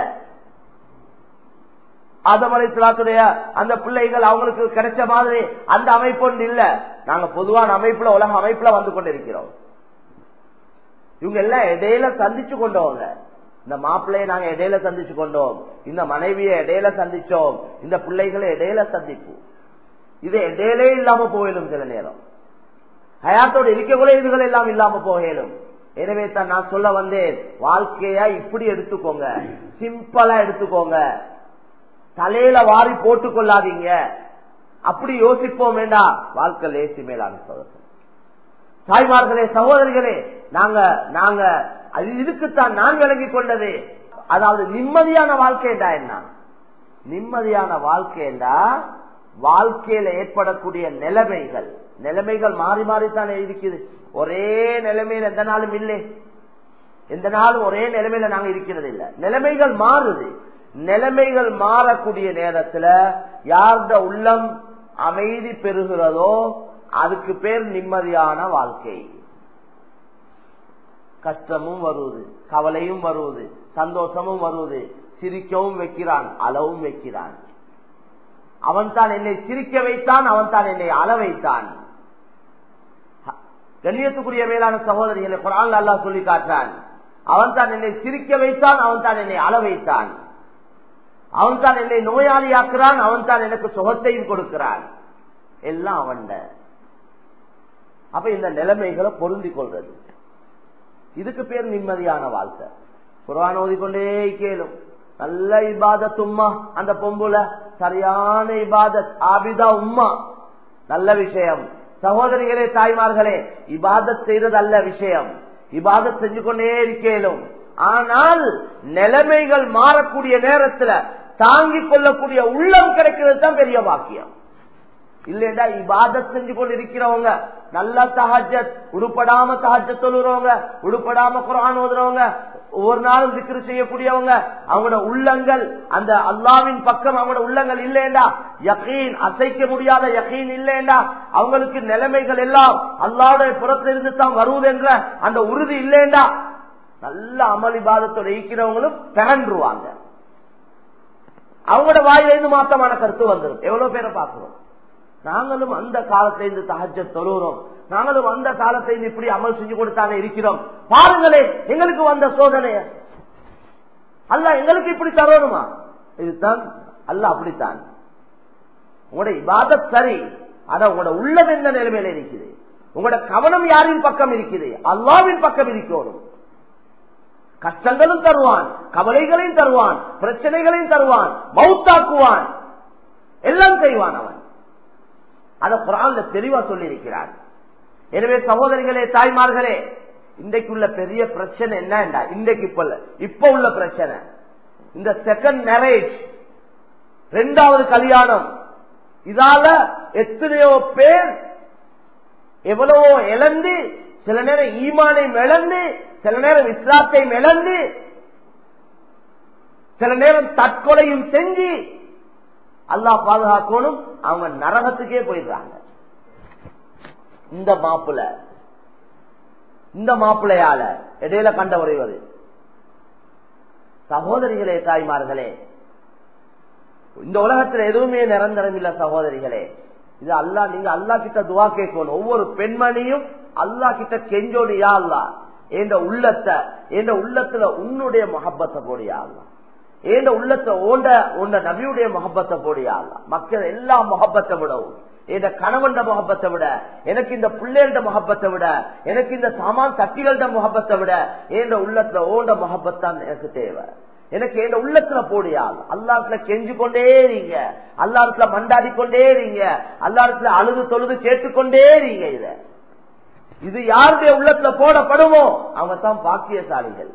Speaker 1: ஆதம் அலைஹிஸ்ஸலாத்துடைய அந்த பிள்ளைகள் அவங்களுக்கு கிடைச்ச மாதிரி அந்த அமைப்பு ஒன்று இல்ல. நாங்க பொதுவான அமைப்புல, உலக அமைப்புல வந்து கொண்டிருக்கிறோம். இவங்க எல்லாம் இடையில சந்திச்சு கொண்டவங்க. இந்த மாப்பிள்ளையை நாங்க இடையில சந்திச்சு கொண்டோம், இந்த மனைவியை இடையில சந்திச்சோம், இந்த பிள்ளைகளை இடையில சந்திப்போம். இது இடையிலே இல்லாம போயிடும். சில நேரம் ஹயாத்தோடு இருக்கக்கூடிய இதுகள் எல்லாம் இல்லாம போகலும். எனவே தான் நான் சொல்ல வந்தேன், வாழ்க்கையா இப்படி எடுத்துக்கோங்க, சிம்பிளா எடுத்துக்கோங்க, தலையில வாரி போட்டுக் கொள்ளாதீங்க. அப்படி யோசிப்போம் வேண்டாம், வாழ்க்கை லேசி மேலான சகோதரர் தாய்மார்களே சகோதரிகளே, நாங்க இதுக்குத்தான் நான் விளங்கிக் கொண்டது. அதாவது நிம்மதியான வாழ்க்கை என்றா என்ன? நிம்மதியான வாழ்க்கை என்றா வாழ்க்கையில ஏற்படக்கூடிய நிலைமைகள் மாறி மாறித்தானே இருக்குது. ஒரே நிலைமையில எந்த நாளும் இல்லை, எந்த நாளும் ஒரே நிலைமையில நாங்க இருக்கிறது இல்ல. நிலைமைகள் மாறுது. நிலைமைகள் மாறக்கூடிய நேரத்துல யார்த உள்ளம் அமைதி பெறுகிறதோ அதுக்கு பேர் நிம்மதியான வாழ்க்கை. கஷ்டமும் வருவது, கவலையும் வருவது, சந்தோஷமும் வருவது, சிரிக்கவும் வைக்கிறான், அளவும் வைக்கிறான். அவன் தான் என்னை சிரிக்க வைத்தான், அவன் தான் என்னை அள வைத்தான். கண்ணியத்துக்குரிய மேலான சகோதரிகளை குர்ஆன்ல அல்லாஹ் சொல்லி காட்டுறான். அவன் தான் என்னை சிரிக்க வைத்தான், அவன் தான் என்னை அள வைத்தான். அவன் தான் என்னை நோயாளியாக்குறான், அவன் தான் எனக்கு சுகத்தையும் கொடுக்கிறான். எல்லாம் அவன். அப்ப இந்த நிலைமைகளை பொருந்திக் கொள்றது, இதுக்கு பேர் நிம்மதியான வாழ்க்கை. குர்ஆன் ஓதிக்கொண்டே கேளும். நல்ல இபாதத் உம்மா, அந்த பொம்புல சரியான இபாதத் ஆபிதா உம்மா, நல்ல விஷயம். சகோதரிகளே தாய்மார்களே, இபாதத் செய்யறது அல்ல விஷயம், இபாதத் செஞ்சு கொண்டே இருக்கேலும். ஆனால் நிலைமைகள் மாறக்கூடிய நேரத்துல தாங்கிக் கொள்ளக்கூடிய உள்ளம் கிடைக்கிறது தான் பெரிய பாக்கியம். இல்லைண்டா இபாதத் செஞ்சு கொண்டு இருக்கிறவங்க, நல்லா தஹஜ்ஜத் உடுப்படாம தஹஜ்ஜத் தொழுறவங்க, உடுப்படாம குர்ஆன் ஓதுறவங்க, ஒவ்வொரு நாளும் திக்ர் செய்யக்கூடியவங்க, அவங்களோட உள்ளங்கள் அந்த அல்லாஹ்வின் பக்கம் அவங்களோட உள்ளங்கள் இல்லைண்டா, யகீன் அசைக்க முடியாத யகீன் இல்லைண்டா, அவங்களுக்கு நிலைமைகள் எல்லாம் அல்லாஹ்வுடைய புறத்திலிருந்து தான் வருவது என்ற அந்த உறுதி இல்லைண்டா, நல்ல அமல் இபாதத்தோட இருக்கிறவங்களும் திரண்டுருவாங்க. அவங்களோட வாயிலிருந்து மாத்தமான கருத்து வந்துடும். எவ்வளவு பேரை பார்க்கிறோம். நாங்களும் அந்த காலத்திலிருந்து தஹஜ்ஜத் தொழுகிறோம், நாங்களும் அந்த காலத்திலிருந்து இப்படி அமல் செஞ்சு கொடுத்தானே இருக்கிறோம். பாருங்களே எங்களுக்கு வந்த சோதனைய. அல்லாஹ் எங்களுக்கு இப்படி தரணுமா? இதுதான் அல்லாஹ் அப்படித்தான். உங்களோட இபாதத் சரி, ஆனா உங்களோட உள்ளம் எந்த நிலைமையில இருக்குது, உங்களோட கவனம் யாரின் பக்கம் இருக்குது? அல்லாஹ்வின் பக்கம் இருக்கணும். கஷ்டங்களும் தருவான், கவலைகளையும் தருவான், பிரச்சனைகளையும் தருவான், மௌத்தாக்குவான், எல்லாம் செய்வான் அவன். அத குர்ஆன்ல தெளிவா சொல்லி இருக்கிறார். எனவே சகோதரிகளே தாய்மார்களே, இன்றைக்கு உள்ள பெரிய பிரச்சனை என்னண்டா, இன்றைக்கு இப்ப உள்ள பிரச்சனை இந்த செகண்ட் மேரேஜ், இரண்டாவது கல்யாணம். இதால எத்தனையோ பேர் எவ்வளவோ இழந்து, சில நேரம் ஈமானை இழந்து, சில நேரம் இஸ்லாத்தை இழந்து, சில நேரம் தற்கொலையும் செஞ்சு, அல்லாஹ் பாதுகாக்கணும், அவங்க நரகத்துக்கே போயிடுறாங்க. இந்த மாப்பிள்ளையால இடையில கண்ட உறைவது. சகோதரிகளே தாய்மார்களே, இந்த உலகத்துல எதுவுமே நிரந்தரம் இல்ல சகோதரிகளே. இது அல்லாஹ், நீங்க அல்லாஹ் கிட்ட துவா கேட்கணும். ஒவ்வொரு பெண்மணியும் அல்லாஹ் கிட்ட கெஞ்சோடு, யா அல்லாஹ் என்ற உள்ளத்துல உன்னுடைய முஹப்பத்தை போடியா அல்லாஹ், ஏண்ட உள்ளத்தை ஓண்ட நபியுடைய முஹப்பத்தை போடியா அல்லாஹ். மக்கள் எல்லா முஹப்பத்தை விடவும், இந்த கணவன் முகப்பத்தை விட, எனக்கு இந்த பிள்ளைகள முகப்பத்தை விட, எனக்கு இந்த சாமான் தட்டிகள முகப்பத்தை விட, என் உள்ளத்துல ஓண்ட முகப்பத்தான் எனக்கு தேவை. எனக்கு என் உள்ளத்துல போடியா அல்லாஹ்ல கெஞ்சு கொண்டே இருங்க, அல்லாஹ்ல மண்டாடி கொண்டே இருங்க, அல்லாஹ்ல அழுது தொழுது கேட்டுக்கொண்டே இருங்க. இது யாருடைய உள்ளத்துல போடப்படுமோ அவங்க தான் பாக்கியசாலிகள்.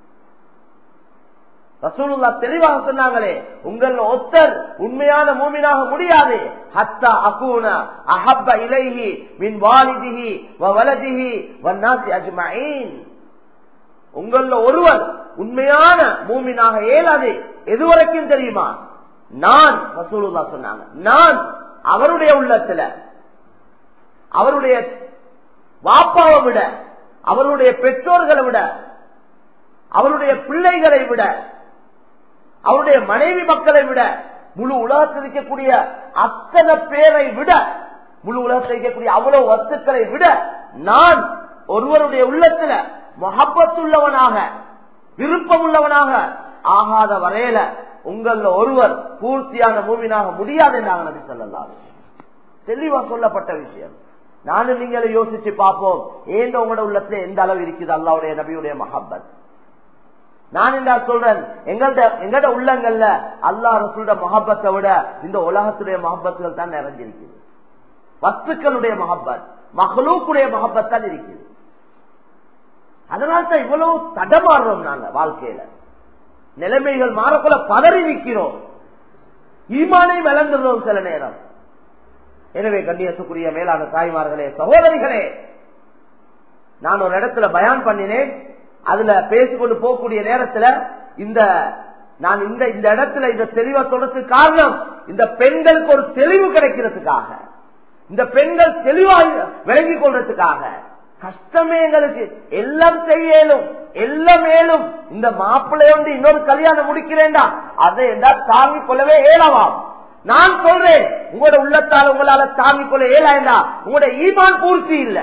Speaker 1: ரசூலுல்லாஹ் தெளிவாக சொன்னாங்களே, உங்கள் ஒத்தர் உண்மையான மூமினாக முடியாது ஹத்தா அகூன அஹப்ப இலைஹி மின் வாலிதிஹி வ வலதிஹி வன்னாஸி அஜ்மஈன். உங்கள ஒருவர் உண்மையான மூமினாக இயலாது எதுவரைக்கும் தெரியுமா? நான், ரசூலுல்லாஹ் சொன்னாங்க, நான் அவருடைய உள்ளத்துல அவருடைய வாப்பாவை விட, அவருடைய பெற்றோர்களை விட, அவருடைய பிள்ளைகளை விட, அவருடைய மனைவி மக்களை விட, முழு உலகத்தில் இருக்கக்கூடிய அத்தனை பேரை விட, முழு உலகத்தில் இருக்கக்கூடிய அவ்வளவு வஸ்துக்களை விட நான் ஒருவருடைய உள்ளத்துல முஹப்பத்துள்ளவனாக விருப்பம் உள்ளவனாக ஆகாத வரையில உங்கள ஒருவர் பூர்த்தியான மூமினாக முடியாது என்றாங்க நபி ஸல்லல்லாஹு அலைஹி வஸல்லம். தெளிவா சொல்லப்பட்ட விஷயம். நானும் நீங்களே யோசிச்சு பார்ப்போம், ஏன் உங்களோட உள்ளத்துல எந்த அளவு இருக்குது அல்லாஹ்வுடைய நபியுடைய மஹப்பத். நான் என்ன சொல்றேன், எங்கள்ட உள்ளங்கள்ல அல்லாஹ் ரசூலுடைய மஹப்பத்தை விட இந்த உலகத்துடைய மஹப்பத்துகள் தான் நிறைஞ்சிருக்குது. வஸ்துக்களுடைய மஹப்பத், மஹ்லூக்குடைய மஹப்பத் தான் இருக்குது. அதனால்தான் இவ்வளவு தடமாறுறோம் நாங்க வாழ்க்கையில. நிலைமைகள் மாறக்குள்ள பதறி நிற்கிறோம், ஈமானை விளங்குறோம் சில நேரம். எனவே கண்ணியத்துக்குரிய மேலான தாய்மார்களே, சகோதரிகளே, நான் ஒரு இடத்துல பயான் பண்ணினேன். அதுல பேசிக்கொண்டு போகக்கூடிய நேரத்துல நான் இந்த இடத்துல இந்த தெளிவா சொல்றதுக்கு காரணம், இந்த பெண்களுக்கு ஒரு தெளிவு கிடைக்கிறதுக்காக, இந்த பெண்கள் தெளிவாக விளங்கிக் கொள்றதுக்காக. கஷ்டமே எங்களுக்கு, எல்லாம் செய்யலும் எல்லாம் மேலும். இந்த மாப்பிள்ளையோண்டு இன்னொரு கல்யாணம் முடிக்கிறேன்டா, அதை என்ன தாங்கிக் கொள்ளவே ஏலவாம். நான் சொல்றேன், உங்களோட உள்ளத்தால் உங்களால தாங்கிக் கொள்ள ஏலாண்டா உங்களோட ஈமான் பூர்த்தி இல்ல,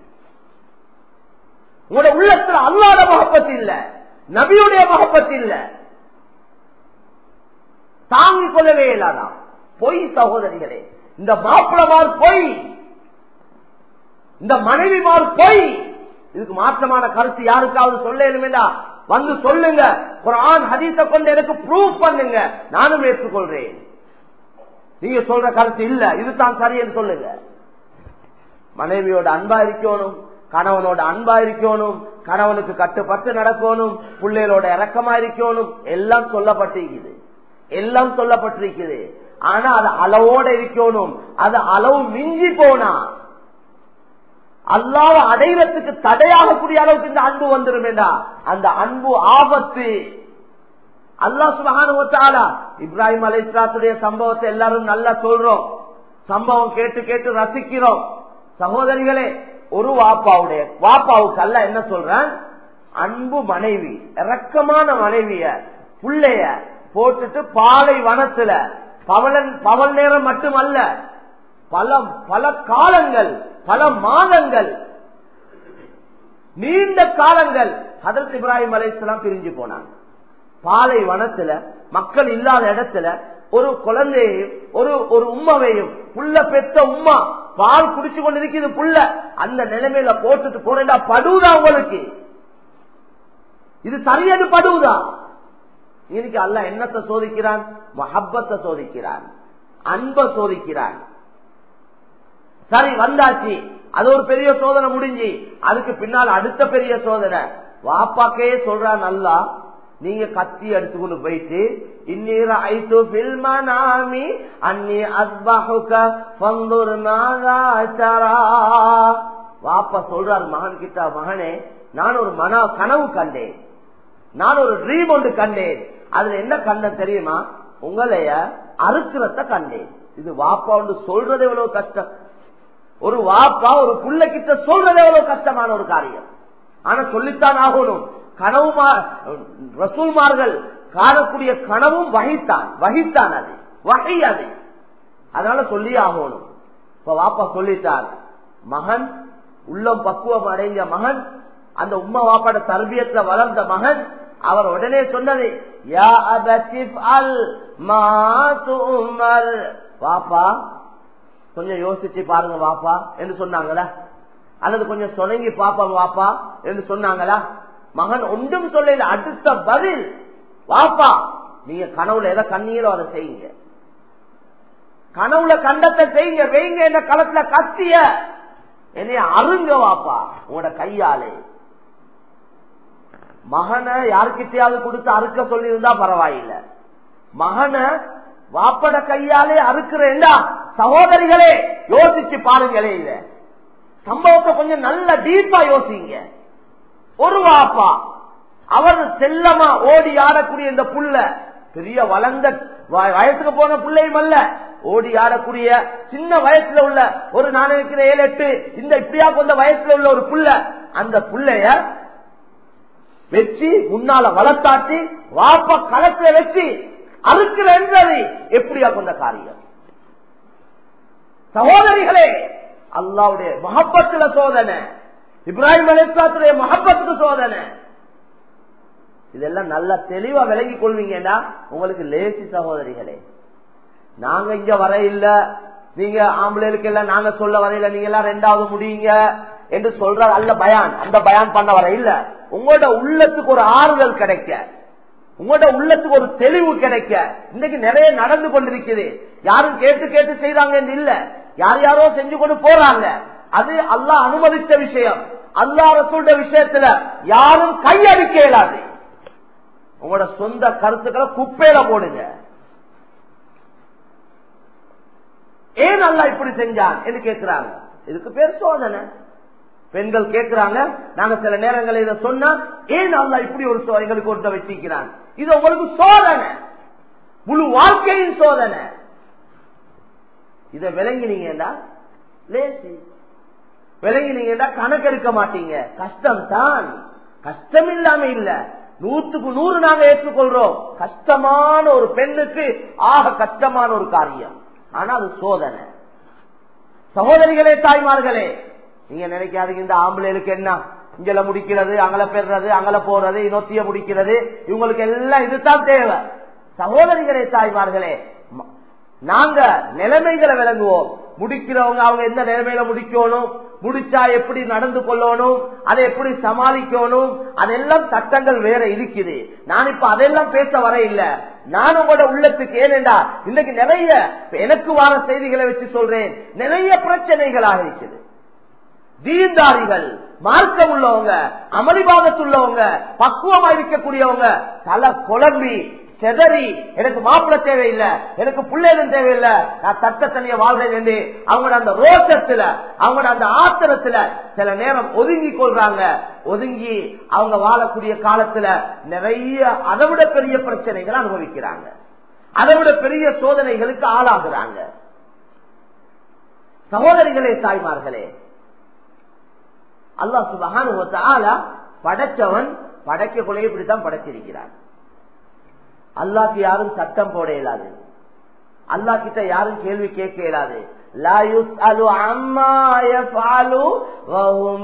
Speaker 1: உங்களோட உள்ளத்துல அல்லாஹ்வுடைய மஹப்பத் இல்ல, நபியுடைய மஹப்பத் இல்ல, தாங்கிக் கொள்ளவே இல்லாதான். பொய் சகோதரிகளே, இந்த மாப்பிளமார் பொய், இந்த மனைவிமார் பொய். இதுக்கு மாற்றமான கருத்து யாருக்காவது சொல்லணும்டா வந்து சொல்லுங்க, குர்ஆன் ஹதீஸை கொண்டு எனக்கு ப்ரூவ் பண்ணுங்க, நானும் ஏற்றுக்கொள்றேன். நீங்க சொல்ற கருத்து இல்ல, இதுதான் சரியன்னு சொல்லுங்க. மனைவியோட அன்பா இருக்கணும், கணவனோட அன்பா இருக்கணும், கணவனுக்கு கட்டுப்பட்டு நடக்கணும், பிள்ளைகளோட இறக்கமா இருக்கணும், எல்லாம் சொல்லப்பட்டிருக்குது, எல்லாம் சொல்லப்பட்டிருக்குது. ஆனா அது அளவோட இருக்கணும். அது அளவு மிஞ்சி போனா அல்லாஹ்வை அடைவதற்கு தடையாகக்கூடிய அளவுக்கு இந்த அன்பு வந்துருமேடா, அந்த அன்பு ஆபத்து. அல்லாஹ் சுப்ஹானஹு வ தஆலா இப்ராஹிம் அலைஹிஸ்ஸலாத்துடைய சம்பவத்தை எல்லாரும் நல்லா சொல்றோம், சம்பவம் கேட்டு கேட்டு ரசிக்கிறோம். சகோதரிகளே, ஒரு வாப்பாவுக்கு அல்லாஹ் என்ன சொல்றான், அன்பு மனைவி, இரக்கமான மனைவிய புள்ளைய போட்டுட்டு பாலை வனத்துல பவல் நேரம் மட்டுமல்ல, பல காலங்கள், பல மாதங்கள், நீண்ட காலங்கள் ஹதரத் இப்ராஹிம் அலைஹிஸ்ஸலாம் பிரிஞ்சு போனாங்க. பாலை வனத்துல மக்கள் இல்லாத இடத்துல ஒரு குழந்தையையும் ஒரு உம்மாவையும், புள்ள பெத்த உம்மா பால் குடிச்சு கொண்டிருக்கிறது புள்ள, அந்த நிலைமையில போட்டுட்டு போறா படுவதா உங்களுக்கு? இது சரியாது படுவதா? இன்னைக்கு அல்லாஹ் என்னத்தை சோதிக்கிறான்? மஹப்பத்தை சோதிக்கிறான், அன்பை சோதிக்கிறான். சரி வந்தாச்சு, அது ஒரு பெரிய சோதனை முடிஞ்சு, அதுக்கு பின்னால் அடுத்த பெரிய சோதனை. வாப்பாக்கே சொல்றான் அல்லாஹ், நீங்க கத்தி எடுத்துக்கொண்டு போயிட்டு இன்னீர ஐது ஃபில் மனாமி அன்னி அஸ்பஹுக ஃபன்துர் மாதா தரா. வாப்பா சொல்றார் மகன் கிட்ட, மகனே நான் ஒரு கனவு கண்டேன், நான் ஒரு ட்ரீம் ஒன்று கண்டேன். அதுல என்ன கண்டேன் தெரியுமா? உங்களைய அறுக்கிறத கண்டேன். இது வாப்பா ஒன்று சொல்றது எவ்வளவு கஷ்டம். ஒரு வாப்பா ஒரு புள்ள கிட்ட சொல்றது எவ்வளவு கஷ்டமான ஒரு காரியம். ஆனா சொல்லித்தான் ஆகணும். கனவுமா ரசூல்மார்கள் காணக்கூடிய கனவும் வகித்தான் அது வகை அது, அதனால சொல்லி ஆகணும். இப்ப வாப்பா சொல்லிட்டார், மகன் உள்ளம் பக்குவம் அடைஞ்ச மகன், அந்த உம்மா வாப்பாட தர்பியத்துல வளர்ந்த மகன், அவர் உடனே சொன்னது, யா அபதிஃப் அல் மா துமர். வாப்பா கொஞ்சம் யோசிச்சு பாருங்க வாப்பா என்று சொன்னாங்களா, அல்லது கொஞ்சம் சொனங்கி பாப்பாங்க வாப்பா என்று சொன்னாங்களா? மகன் ஒன்றும் சொல்ல, அடுத்த பதில், வாப்பா நீங்க கனவுல எதை கண்ணீரோ அதை செய்யுங்க, கனவுல கண்டத்தை செய்யுங்க, வைங்க என்ற களத்துல கத்திய என்னைய அருங்க வாப்பா உங்களோட கையாலே. மகனை யாருக்கிட்டையாவது கொடுத்து அறுக்க சொல்லி இருந்தா பரவாயில்லை, மகனை வாப்பட கையாலே அறுக்கிறேன்டா. சகோதரிகளே யோசிச்சு பாருங்களே, இத சம்பவத்தை கொஞ்சம் நல்ல டீப்பா யோசிங்க. ஒரு வாப்பா அவர் செல்லமா ஓடி ஆடக்கூடிய இந்த புள்ள பெரிய வயசுக்கு போன பிள்ளையும் அல்ல, ஓடி ஆடக்கூடிய சின்ன வயசுல உள்ள ஒரு நான் இருக்கிற 7-8 இந்த இப்படியா கொண்ட வயசுல உள்ள ஒரு புள்ள, அந்த புள்ளைய வச்சு முன்னால வளர்த்தாட்டி வாப்ப களத்துல வச்சு அறுக்கிறன்றது எப்படியா கொண்ட காரியம். சகோதரிகளே, அல்லாஹ்வுடைய மஹப்பத்துல சோதனை, இப்ராஹிம் அலைஹிஸ்ஸலாத்துடைய மஹப்பத்துக்கு சோதனை. இதெல்லாம் நல்லா தெளிவா விளங்கிக் கொள்வீங்கன்னா உங்களுக்கு லேசி சகோதரிகளே. நாங்க இங்க வர இல்ல, நீங்க ஆம்பளைகளுக்கு எல்லாம் நாங்க சொல்ல வரையில நீங்க எல்லாம் 2வது முடியுங்க என்று சொல்ற அல்ல பயான், அந்த பயான் பண்ண வர இல்ல. உங்களோட உள்ளத்துக்கு ஒரு ஆறுதல் கிடைக்க, உங்களோட உள்ளத்துக்கு ஒரு தெளிவு கிடைக்க. இன்னைக்கு நிறைய நடந்து கொண்டிருக்குது, யாரும் கேட்டு கேட்டு செய்யறாங்க இல்ல, யார் யாரோ செஞ்சு கொண்டு போறாங்க. அது அல்லாஹ் அனுமதித்த விஷயம். அல்லாஹ் ரசூலுடைய விஷயத்துல யாரும் கையடிக்க இயலாது. உங்களோட சொந்த கருத்துக்களை குப்பையில போடுங்க. ஏன் அல்லாஹ் இப்படி செஞ்சான் என்று கேட்கிறாங்க. இதுக்கு பேர் சோதனை. பெண்கள் கேட்கிறாங்க, நாங்க சில நேரங்களில் இதை சொன்னா ஏன் அல்லாஹ் இப்படி ஒரு எங்களுக்கு ஒருத்த வச்சிருக்கிறான். இது உங்களுக்கு சோதனை, முழு வாழ்க்கையின் சோதனை. இதை விளங்கினீங்கன்னா லேசி, விளங்கினீங்கன்னா கணக்கெடுக்க மாட்டீங்க. கஷ்டம் தான், கஷ்டம் இல்லாம இல்ல, 100க்கு 100 நாங்க ஏற்றுக்கொள்றோம். கஷ்டமான ஒரு பெண்ணுக்கு ஆக கஷ்டமான ஒரு காரியம், ஆனா அது சோதனை. சகோதரிகளே, தாய்மார்களே, நீங்க நினைக்காதீங்க இந்த ஆம்பளைகளுக்கு என்ன இங்கல முடிக்கிறது, அங்கல பெறது, அங்கல போறது, இன்னொத்திய முடிக்கிறது, இவங்களுக்கு எல்லாம் இதுதான் தேவை. சகோதரிகளே, தாய்மார்களே, நாங்க நிலைமைகளை விளங்குவோம். முடிக்கிறவங்க அவங்க எந்த நிலைமையில முடிக்கணும், முடிச்சா எப்படி நடந்து கொள்ளணும், அதை எப்படி சமாளிக்கணும், அதெல்லாம் சட்டங்கள் வேற இருக்குது. நான் இப்ப அதெல்லாம் பேச வர இல்ல. நான் உங்களோட உள்ளத்துக்கு ஏனென்றா இன்னைக்கு நிறைய எனக்கு வார செய்திகளை வச்சு சொல்றேன், நிறைய பிரச்சனைகளாக இருக்குது. தீன்தாரிகள், மார்க்கம் உள்ளவங்க, அமளிபாதத்துள்ளவங்க, பக்குவமா இருக்கக்கூடியவங்க தலை குழம்பி செதறி எனக்கு மாப்பிள்ள தேவையில்லை, எனக்கு பிள்ளைகளும் தேவையில்லை, நான் தட்ட தனிய வாழ்றேன் என்று அவங்களோட அந்த ரோஷத்துல, அவங்களோட அந்த ஆத்திரத்துல சில நேரம் ஒதுங்கி கொள்றாங்க. ஒதுங்கி அவங்க வாழக்கூடிய காலத்துல நிறைய அதை விட பெரிய பிரச்சனைகளை அனுபவிக்கிறாங்க, அதை விட பெரிய சோதனைகளுக்கு ஆளாகிறாங்க. சகோதரிகளே, தாய்மார்களே, அல்லாஹ் சுப்ஹானஹு வ தஆலா படைச்சவன் படைக்கக்குள்ளே இப்படித்தான் படைச்சிருக்கிறான். அல்லாஹ்க்கு யாரும் சட்டம் போட இயலாது, அல்லாஹ் கிட்ட யாரும் கேள்வி கேட்க இயலாது. லா யுஸ்அலு அம்மா யஃஅலு வ ஹும்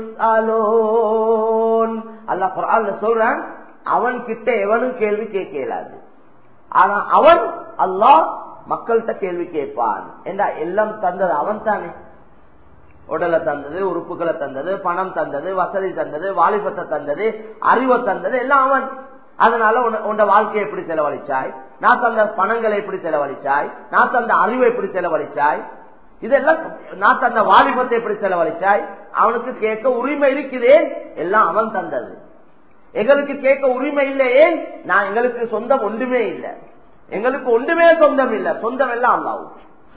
Speaker 1: யுஸ்அலூன். அல்லாஹ் குர்ஆன்ல சொல்றான், அவன் கிட்ட எவனும் கேள்வி கேட்க இயலாது, ஆனா அவன் அல்லாஹ் மக்கள்கிட்ட கேள்வி கேட்பான். என்றா எல்லாம் தந்தது அவன் தானே. உடலை தந்தது, உறுப்புகளை தந்தது, பணம் தந்தது, வசதி தந்தது, வாலிபத்தை தந்தது, அறிவை தந்தது, எல்லாம் அவன். அதனால உன் வாழ்க்கையை எப்படி செலவழிச்சாய், நான் தந்த பணங்களை எப்படி செலவழிச்சாய், நான் தந்த அறிவை எப்படி செலவழிச்சாய், இதெல்லாம் நான் தந்த வாலிபத்தை எப்படி செலவழிச்சாய், அவனுக்கு கேட்க உரிமை இருக்குதே, எல்லாம் அவன் தந்தது. எங்களுக்கு கேட்க உரிமை இல்லையே, நான் எங்களுக்கு சொந்தம் ஒன்றுமே இல்லை, எங்களுக்கு ஒன்றுமே சொந்தம் இல்லை, சொந்தம் எல்லாம் அல்லாஹ்.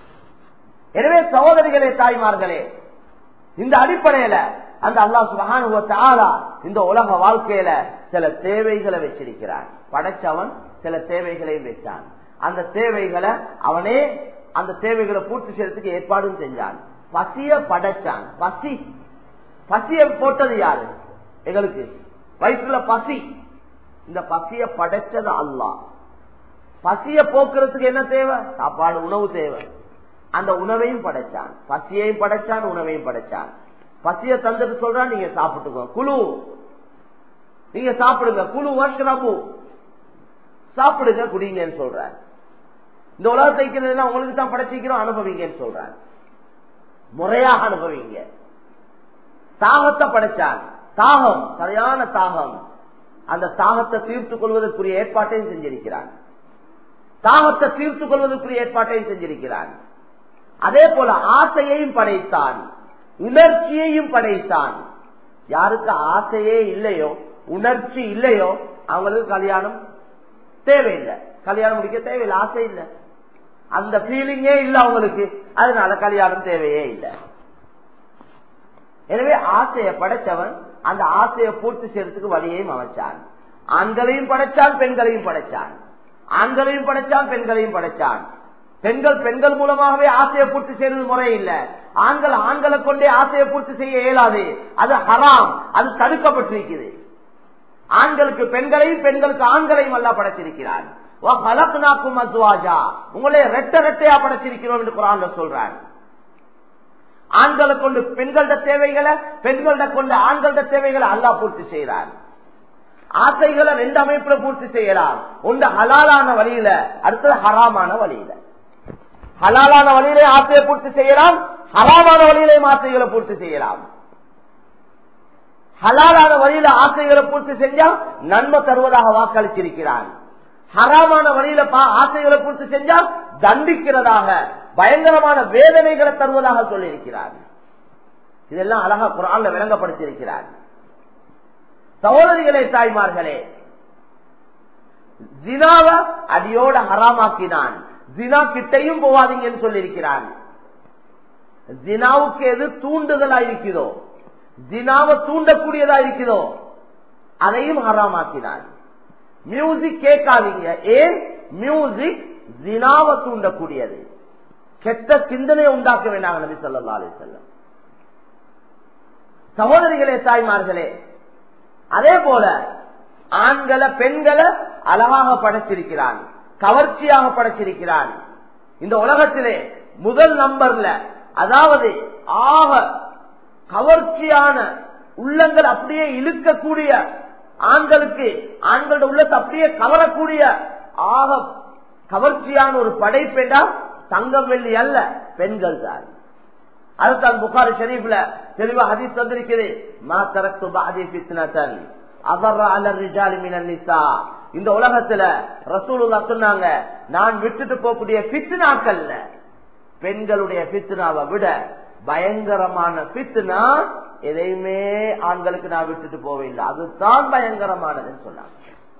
Speaker 1: எனவே சகோதரிகளே, தாய்மார்களே, இந்த அடிப்படையில அந்த அல்லாஹ் சுப்ஹானஹு வ தஆலா இந்த உலக வாழ்க்கையில சில தேவைகளை வச்சிருக்கிறான். படைச்சவன் சில தேவைகளை வச்சான். அந்த தேவைகளை அவனே அந்த தேவைகளை பூர்த்தி செய்யறதுக்கு ஏற்பாடும் செஞ்சான். பசிய படைச்சான். பசிய போட்டது யாரு? எங்களுக்கு வயிற்றுல பசி. இந்த பசிய படைச்சது அல்லாஹ். பசிய போக்குறதுக்கு என்ன தேவை? சாப்பாடு, உணவு தேவை. அந்த உணவையும் படைச்சான், பசியையும் படைச்சான், உணவையும் படைச்சான். பசிய தந்துட்டு சொல்றான், நீங்க சாப்பிட்டுக்கோ, குழு, நீங்க சாப்பிடுங்க, குழு வஷ்ரபு, சாப்பிடுங்க, குடிங்கன்னு சொல்றான். இந்த உலகத்தை வைக்கிறதுலாம் உங்களுக்கு தான் படைச்சிக்கிறோம், அனுபவிங்கன்னு சொல்றான். முறையாக அனுபவிங்க. தாகத்தை படைச்சான். தாகம், சரியான தாகம். அந்த தாகத்தை தீர்த்துக் கொள்வதற்குரிய ஏற்பாட்டையும் செஞ்சிருக்கிறான். தாகத்தை தீர்த்துக் கொள்வதற்குரிய ஏற்பாட்டையும் செஞ்சிருக்கிறான். அதே போல ஆசையையும் படைத்தான், உணர்ச்சியையும் படைத்தான். யாருக்கு ஆசையே இல்லையோ, உணர்ச்சி இல்லையோ, அவங்களுக்கு கல்யாணம் தேவையில்லை, கல்யாணம் முடிக்க தேவையில்லை, ஆசை இல்லை, அந்த ஃபீலிங்கே இல்லை அவங்களுக்கு, அதனால கல்யாணம் தேவையே இல்லை. எனவே ஆசையை படைச்சவன் அந்த ஆசையை பூர்த்தி செய்யறதுக்கு வழியையும் அமைச்சான். ஆண்களையும் படைச்சான், பெண்களையும் படைச்சான். ஆண்களையும் படைச்சான், பெண்களையும் படைச்சான். பெண்கள் பெண்கள் மூலமாகவே ஆசையை பூர்த்தி செய்யறது முறை இல்ல. ஆண்கள் ஆண்களை கொண்டே ஆசையை பூர்த்தி செய்ய இயலாது. அது ஹராம், அது தடுக்கப்பட்டிருக்கிறது. ஆண்களுக்கு பெண்களையும் பெண்களுக்கு ஆண்களையும் அல்லாஹ் படைச்சிருக்கிறான். உங்களை ரெட்ட ரெட்டையா படைச்சிருக்கிறோம் என்று குர்ஆன்ல சொல்றான். ஆண்களை கொண்டு பெண்களோட தேவைகளை, பெண்களோட கொண்டு ஆண்களோட தேவைகளை அல்லாஹ் பூர்த்தி செய்யறான். ஆசைகளை ரெண்டு அமைப்புல பூர்த்தி செய்யலாம். ஒன்று ஹலாலான வழியில, அடுத்தது ஹராமான வழியில. ஹலாலான வழியிலே ஆசையை பூர்த்தி செய்யலாம், ஹராமான வழியிலே ஆசைகளை பூர்த்தி செய்யலாம். ஹலாலான வழியில ஆசைகளை பூர்த்தி செஞ்சா நன்மை தருவதாக வாக்களிச்சிருக்கிறான். ஹராமான வழியில ஆசைகளை பூர்த்தி செஞ்சா தண்டிக்கிறதாக, பயங்கரமான வேதனைகளை தருவதாக சொல்லியிருக்கிறார். இதெல்லாம் அழகா குர்ஆன்ல விளங்கப்படுத்தியிருக்கிறார். சகோதரிகளே, தாய்மார்களே, ஜினாவை அடியோட ஹராமாக்கினான். ஜினா கிட்டையும் போவாதீங்கன்னு சொல்லியிருக்கிறான். ஜினாவுக்கு எது தூண்டுதலா இருக்குதோ, ஜினாவை தூண்டக்கூடியதா இருக்குதோ அதையும் ஹராமாக்கினான். மியூசிக் கேட்காதீங்க. ஏன்? மியூசிக் ஜினாவை தூண்டக்கூடியது. கெட்ட சிந்தனையை உண்டாக்க வேண்டாம் நபி ஸல்லல்லாஹு அலைஹி வஸல்லம். சகோதரிகளே, தாய்மார்களே, அதே போல ஆண்களை பெண்களை அழகாக படைச்சிருக்கிறான், கவர்ச்சியாக படைச்சிருக்கிறான். இந்த உலகத்திலே முதல் நம்பர்ல, அதாவது ஆக கவர்ச்சியான உள்ளங்கள் அப்படியே இழுக்கக்கூடிய, ஆண்களுக்கு ஆண்களோட உள்ளத்தை அப்படியே கவரக்கூடிய ஆக கவர்ச்சியான ஒரு படைப்பெண்டா தங்கம் வெள்ளி அல்ல, பெண்கள் தான். அதுதான் புகாரி ஷரீஃப்ல தெளிவா ஹதீஸ் வந்திருக்கிறது. மா தரக்து பஅதி ஃபித்னதன் அதர்ர அல ரிஜாலி மினன் நிஸா. இந்த உலகத்துல ரசூலுல்லாஹ் சொன்னாங்க, நான் விட்டுட்டு போகக்கூடிய ஃபித்னாக்கள்ல பெண்களுடைய ஃபித்னாவை விட பயங்கரமான ஃபித்னா எதையுமே ஆண்களுக்கு நான் விட்டுட்டு போவில்லை, அதுதான் பயங்கரமானதுன்னு சொன்னாங்க.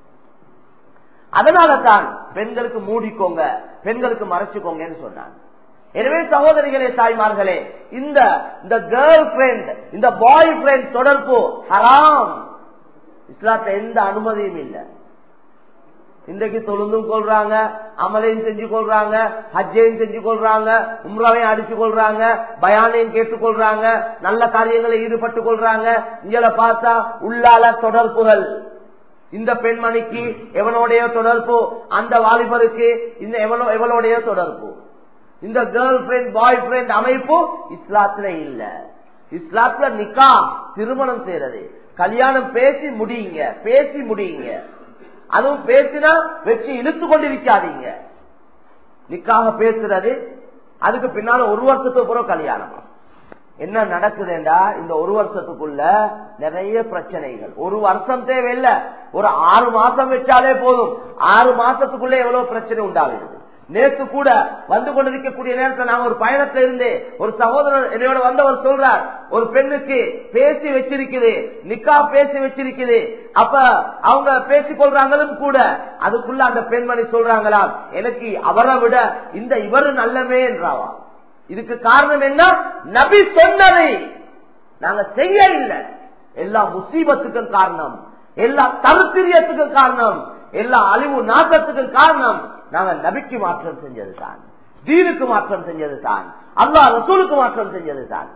Speaker 1: அதனால தான் பெண்களுக்கு மூடிக்கோங்க, பெண்களுக்கு மறைச்சுக்கோங்கன்னு சொன்னாங்க. எனவே சகோதரிகளே, தாய்மார்களே, இந்த கேர்ள் ஃபிரெண்ட், இந்த பாய் ஃபிரெண்ட் தொடர்பு ஹராம். இஸ்லாத்துல எந்த அனுமதியும் இல்லை. இன்றைக்கு தொழுந்தும் கொள்றாங்க, அமலையும் செஞ்சு கொள்றாங்க, ஹஜ்ஜையும் செஞ்சு கொள்றாங்க, உம்ராவையும் அடிச்சு கொள்றாங்க, பயானையும் கேட்டுக்கொள்றாங்க, நல்ல காரியங்களை ஈடுபட்டு கொள்றாங்க. இங்களை பார்த்தா உள்ளால தொடர்புகள். இந்த பெண்மணிக்கு எவனோடைய தொடர்பு, அந்த வாலிபருக்கு இந்த எவனோடைய தொடர்பு. இந்த கேர்ள் ஃபிரெண்ட் பாய் ஃபிரெண்ட் அமைப்பு இஸ்லாத்துல இல்ல. இஸ்லாத்துல நிக்கா திருமணம் செய்யறது, கல்யாணம் பேசி முடியுங்க, பேசி முடியுங்க. அதுவும் பேசினா வச்சு இழுத்து கொண்டிருக்காதீங்க. நிக்காக பேசுறது, அதுக்கு பின்னால ஒரு வருஷத்துக்கு பிறகு கல்யாணம். என்ன நடக்குதுண்டா, இந்த ஒரு வருஷத்துக்குள்ள நிறைய பிரச்சனைகள். ஒரு வருஷம் தேவையில்லை, ஒரு 6 மாசம் வச்சாலே போதும். 6 மாசத்துக்குள்ள எவ்வளவு பிரச்சனை உண்டாகுது. நேற்று கூட வந்து கொண்டிருக்கக்கூடிய நேரத்தில் நாங்க ஒரு பயணத்துல இருந்து ஒரு சகோதரர் என்னோட வந்தவர் சொல்றார், ஒரு பெண்ணுக்கு பேசி வச்சிருக்குது, நிக்கா பேசி வச்சிருக்குது. அப்ப அவங்க பேசிக் கொள்றாங்களும் கூட, அதுக்குள்ள அந்த பெண்மணி சொல்றாங்களாம், எனக்கு அவரை விட இந்த இவரு நல்லவே என்றாவா. இதுக்கு காரணம் என்ன? நபி சொன்னதை நாங்க செய்ய இல்லை. எல்லா முசீபத்துக்கும் காரணம், எல்லா தருத்திரியத்துக்கும் காரணம், எல்லா அழிவு நாசத்துக்கும் காரணம் நாங்க நபிக்கு மாற்றம் செஞ்சது தான், தீனுக்கு மாற்றம் செஞ்சது தான், அல்லாஹ் ரசூலுக்கு மாற்றம் செஞ்சது தான்.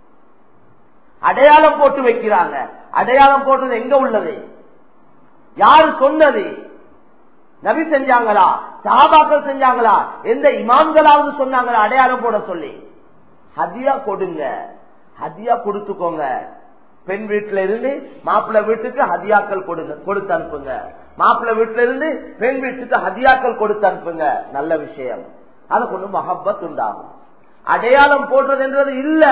Speaker 1: அடையாளம் போட்டு வைக்கிறாங்க. அடையாளம் போட்டது எங்க உள்ளது? யாரு சொன்னது? நபி செஞ்சாங்களா? சஹாபாக்கள் செஞ்சாங்களா? எந்த இமாம்களாவது சொன்னாங்களா அடையாளம் போட சொல்லி? ஹதியா கொடுங்க, ஹதியா கொடுத்துக்கோங்க. பெண் வீட்டுல இருந்து மாப்பிள்ளை வீட்டுக்கு ஹதியாக்கள் கொடுத்து அனுப்புங்க. மாப்பிள்ளை வீட்டுல இருந்து பெண் வீட்டுக்கு ஹதியாக்கள் கொடுத்து அனுப்புங்க. நல்ல விஷயம். அதை கொண்டு மஹப்பத் உண்டாகும். அடையாளம் போடுறது என்றது இல்ல,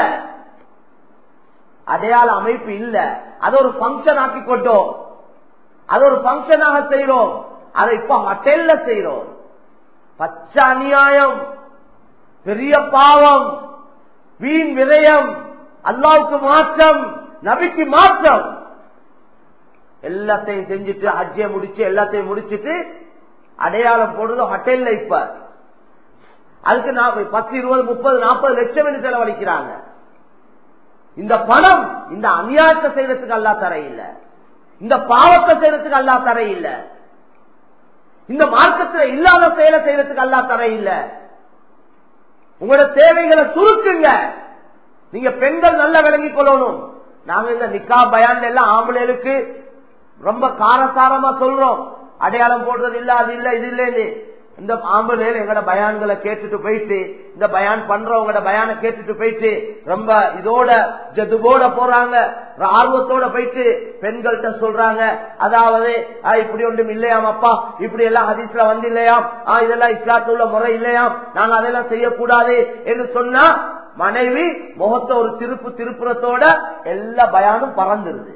Speaker 1: அடையாள அமைப்பு இல்ல. அது ஒரு பங்கன் ஆக்கி கொண்டோம், அது ஒரு பங்கனாக செய்யறோம். அதை இப்ப ஹோட்டல்ல செய்யறோம். பச்சை அநியாயம், பெரிய பாவம், வீண் விரயம், அல்லாவுக்கு மாற்றம், நபிக்கு மாற்றம். எல்லாத்தையும் செஞ்சுட்டு ஹஜ்ஜை முடிச்சு எல்லாத்தையும் முடிச்சுட்டு அடையாளம் போடுறது ஹோட்டல்ல. இப்ப அதுக்கு 10, 20, 30, 40 லட்சம் செலவழிக்கிறாங்க. இந்த பணம் இந்த அநியாயத்தை செய்யறதுக்கு அல்லாஹ் தர இல்ல, இந்த பாவத்தை செய்யறதுக்கு அல்லாஹ் தர இல்ல. இந்த மார்க்கத்தில் இல்லாத செயலை செய்யறதுக்கு அல்லாஹ் தடை இல்ல. உங்களோட தேவைகளை சுருக்குங்க. நீங்க பெண்கள் நல்லா விளங்கிக் கொள்ளணும். நாங்க இந்த நிக்கா பயான் எல்லாம் ஆம்பளைகளுக்கு ரொம்ப காரசாரமா சொல்றோம். அடையாளம் போடுறது இல்ல, அது இல்ல, இது இல்லன்னு. இந்த ஆம்பளைகள் எங்கட பயான்களை கேட்டுட்டு போயிட்டு, இந்த பயான் பண்றவங்களோட பயான கேட்டுட்டு போயிட்டு ரொம்ப இதோட ஜதுபோட போறாங்க, ஆர்வத்தோட போயிட்டு பெண்கள்கிட்ட சொல்றாங்க, அதாவது இப்படி ஒன்றும் இல்லையாம் அப்பா, இப்படி எல்லாம் ஹதீஸ்ல வந்து இல்லையாம், இதெல்லாம் இஸ்லாத்துல உள்ள முறை இல்லையாம், நாங்க அதெல்லாம் செய்யக்கூடாது என்று சொன்னா மனைவி முகத்தை ஒரு திருப்புறத்தோட எல்லா பயானும் பறந்துருது.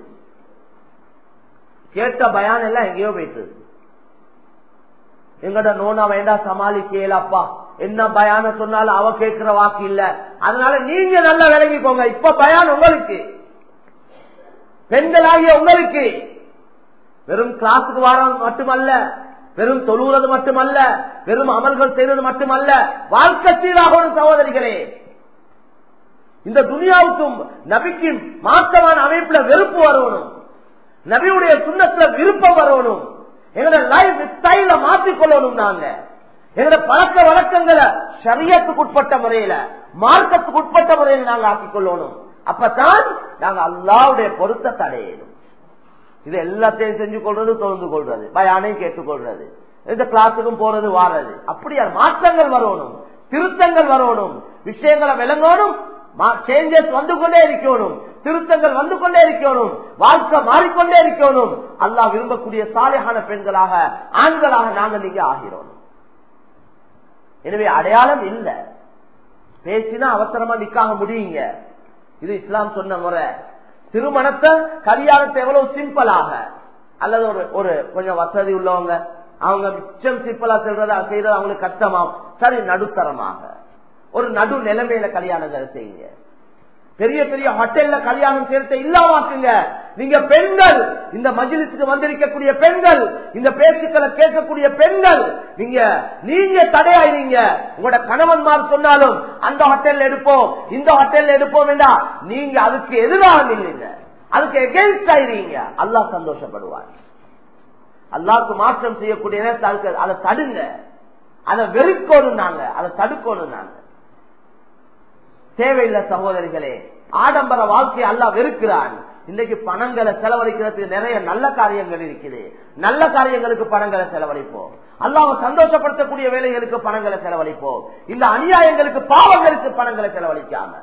Speaker 1: கேட்ட பயான் எல்லாம் எங்கேயோ போயிட்டு, எங்கட நோனா வேண்டாம் சமாளிக்கலப்பா, என்ன பயான சொன்னாலும் அவ கேட்கிற வாக்கு இல்ல. அதனால நீங்க நல்லா விளங்கிக்கோங்க. இப்ப பயான் உங்களுக்கு, பெண்களாகிய உங்களுக்கு வெறும் கிளாஸுக்கு வர மட்டுமல்ல, வெறும் தொழுவது மட்டுமல்ல, வெறும் அமல்கள் செய்வது மட்டுமல்ல, வாழ்க்கை சீராகணும் சகோதரிகளே. இந்த துனியாவுக்கும் நபிக்கும் மாற்றமான அமைப்புல வெறுப்பு வரணும், நபியுடைய சுண்ணத்துல விருப்பம் வரணும். எங்களோட லைஃப் ஸ்டைல மாற்றிக்கொள்ளணும். நாங்க எங்களோட பழக்க வழக்கங்களை ஷரியத்துக்கு உட்பட்ட முறையில, மார்க்கத்துக்கு உட்பட்ட முறையில் நாங்க ஆக்கிக் கொள்ளணும். அப்பதான் நாங்க அல்லாஹ்வுடைய பொருத்தத்தை அடையணும். இது எல்லாத்தையும் செஞ்சு கொள்றது, தொழுந்து கொள்றது, பயானையும் கேட்டுக்கொள்றது, இந்த கிளாஸுக்கும் போறது வாரது, அப்படியா மாற்றங்கள் வரணும், திருத்தங்கள் வரணும், விஷயங்களை விளங்கணும், சேஞ்சஸ் வந்து கொண்டே இருக்கணும், திருத்தங்கள் வந்து கொண்டே இருக்கணும், வாழ்க்கை மாறிக்கொண்டே இருக்கணும். அல்லாஹ் விரும்பக்கூடிய சாலிஹான பெண்களாக, ஆண்களாக நாங்க நீங்க ஆகிறோம். எனவே அடையாளம் இல்ல, பேசினா அவசரமா நிக்காக முடியுங்க. இது இஸ்லாம் சொன்ன முறை. திருமணத்தை கல்யாணத்தை எவ்வளவு சிம்பிளாக, அல்லது ஒரு கொஞ்சம் வசதி உள்ளவங்க அவங்க மிச்சம் சிம்பிளா செய்யறது அவங்களுக்கு கஷ்டமாகும். சரி, நடுத்தரமாக ஒரு நடு நிலைமையில கல்யாணங்களை செய்யுங்க. பெரிய பெரிய ஹோட்டல்ல கல்யாணம் சேர்த்து இல்லாமாக்குங்க. நீங்க பெண்கள், இந்த மஜ்லிஸுக்கு வந்திருக்கக்கூடிய பெண்கள், இந்த பேச்சுக்களை கேட்கக்கூடிய பெண்கள், நீங்க தடையாயிருங்க. உங்களோட கணவன்மார் சொன்னாலும் அந்த ஹோட்டல்ல எடுப்போம், இந்த ஹோட்டல்ல எடுப்போம் வேண்டாம், நீங்க அதுக்கு எதிராக இல்லைங்க, அதுக்கு எகென்ஸ்ட் ஆயிருங்க. அல்லாஹ் சந்தோஷப்படுவார். அல்லாஹ்க்கு மாற்றம் செய்யக்கூடிய நேரத்தில் அதை தடுங்க, அதை வெறுக்கணும், நாங்க அதை தடுக்கணும். நாங்க தேவையில்லை சகோதரிகளே, ஆடம்பர வாழ்க்கையை அல்லாஹ் வெறுக்கிறான். இன்னைக்கு பணங்களை செலவழிக்கிறதுக்கு நிறைய நல்ல காரியங்கள் இருக்குது. நல்ல காரியங்களுக்கு பணங்களை செலவழிப்போம், அல்லாஹ்வை சந்தோஷப்படுத்தக்கூடிய வேலைகளுக்கு பணங்களை செலவழிப்போம். இந்த அநியாயங்களுக்கு, பாவங்களுக்கு பணங்களை செலவழிக்காம.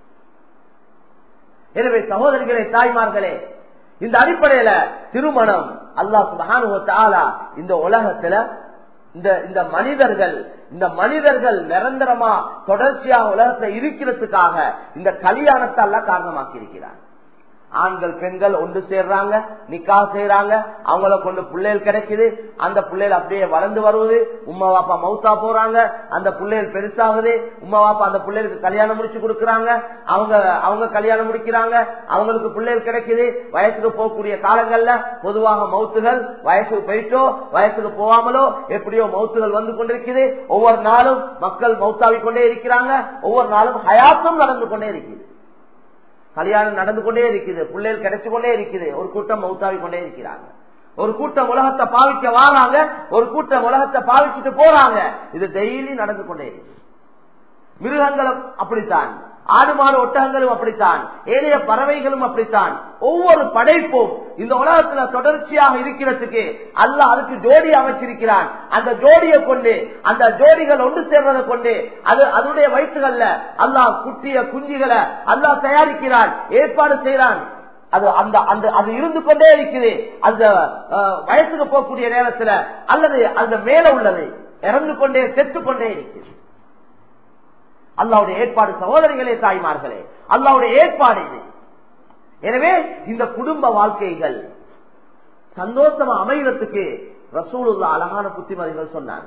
Speaker 1: எனவே சகோதரிகளே, தாய்மார்களே, இந்த அடிப்படையில திருமணம் அல்லாஹ் சுப்ஹானஹு வ தஆலா இந்த உலகத்துல இந்த மனிதர்கள் நிரந்தரமா தொடர்ச்சியாக உலகத்தை இருக்கிறதுக்காக இந்த கல்யாணத்தை எல்லாம் காரணமாக்கி இருக்கிறார். ஆண்கள் பெண்கள் ஒன்று சேர்றாங்க, நிக்கா செய்யறாங்க, அவங்கள கொண்டு பிள்ளைகள் கிடைக்குது, அந்த பிள்ளைகள் அப்படியே வளர்ந்து வருவது, உம்மா வாப்பா மௌத்தா போறாங்க, அந்த பிள்ளைகள் பெருசாகுது, உம்மா வாப்பா அந்த பிள்ளைகளுக்கு கல்யாணம் முடிச்சு கொடுக்கறாங்க, அவங்க கல்யாணம் முடிக்கிறாங்க, அவங்களுக்கு பிள்ளைகள் கிடைக்குது. வயசுக்கு போகக்கூடிய காலங்கள்ல பொதுவாக மௌத்துகள் வயசுக்கு போயிட்டோ வயசுக்கு போகாமலோ எப்படியோ மௌத்துகள் வந்து கொண்டிருக்குது. ஒவ்வொரு நாளும் மக்கள் மௌத்தாவிக் கொண்டே இருக்கிறாங்க, ஒவ்வொரு நாளும் ஹயாத்தும் நடந்து கொண்டே இருக்குது, கல்யாணம் நடந்து கொண்டே இருக்குது, பிள்ளைகள் கிடைச்சு கொண்டே இருக்குது. ஒரு கூட்டம் மௌத்தாவி கொண்டே இருக்கிறாங்க, ஒரு கூட்டம் உலகத்தை பாவிக்க வாராங்க, ஒரு கூட்டம் உலகத்தை பாவிச்சுட்டு போறாங்க. இது டெய்லி நடந்து கொண்டே இருக்கு. மிருகங்களும் அப்படித்தான், ஆடு மாடு ஒட்டகங்களும் அப்படித்தான், ஏனைய பறவைகளும் அப்படித்தான். ஒவ்வொரு படைப்பும் இந்த உலகத்துல தொடர்ச்சியாக இருக்கிறதுக்கு அல்லாஹ் அதுக்கு ஜோடி அமைச்சிருக்கிறான். அந்த ஜோடியை கொண்டு, அந்த ஜோடிகள் ஒன்று சேர்வதை கொண்டு அதனுடைய வயிற்றுகள்ல அல்லாஹ் குட்டிய குஞ்சுகளை அல்லாஹ் தயாரிக்கிறான், ஏற்பாடு செய்யறான். அது இருந்து கொண்டே இருக்குது. அந்த வயசுக்கு போகக்கூடிய நேரத்துல அல்லது அந்த மேல உள்ளது இறந்து கொண்டே செத்து கொண்டே இருக்குது. அல்லாஹ்வுடைய ஏற்பாடு சகோதரிகளே, தாய்மார்களே, அல்லாஹ்வுடைய ஏற்பாடு இது. எனவே இந்த குடும்ப வாழ்க்கைகள் சந்தோஷமா அமைகிறதுக்கு ரசூலுல்லாஹ் அழகான புத்திமதிகள் சொன்னாங்க.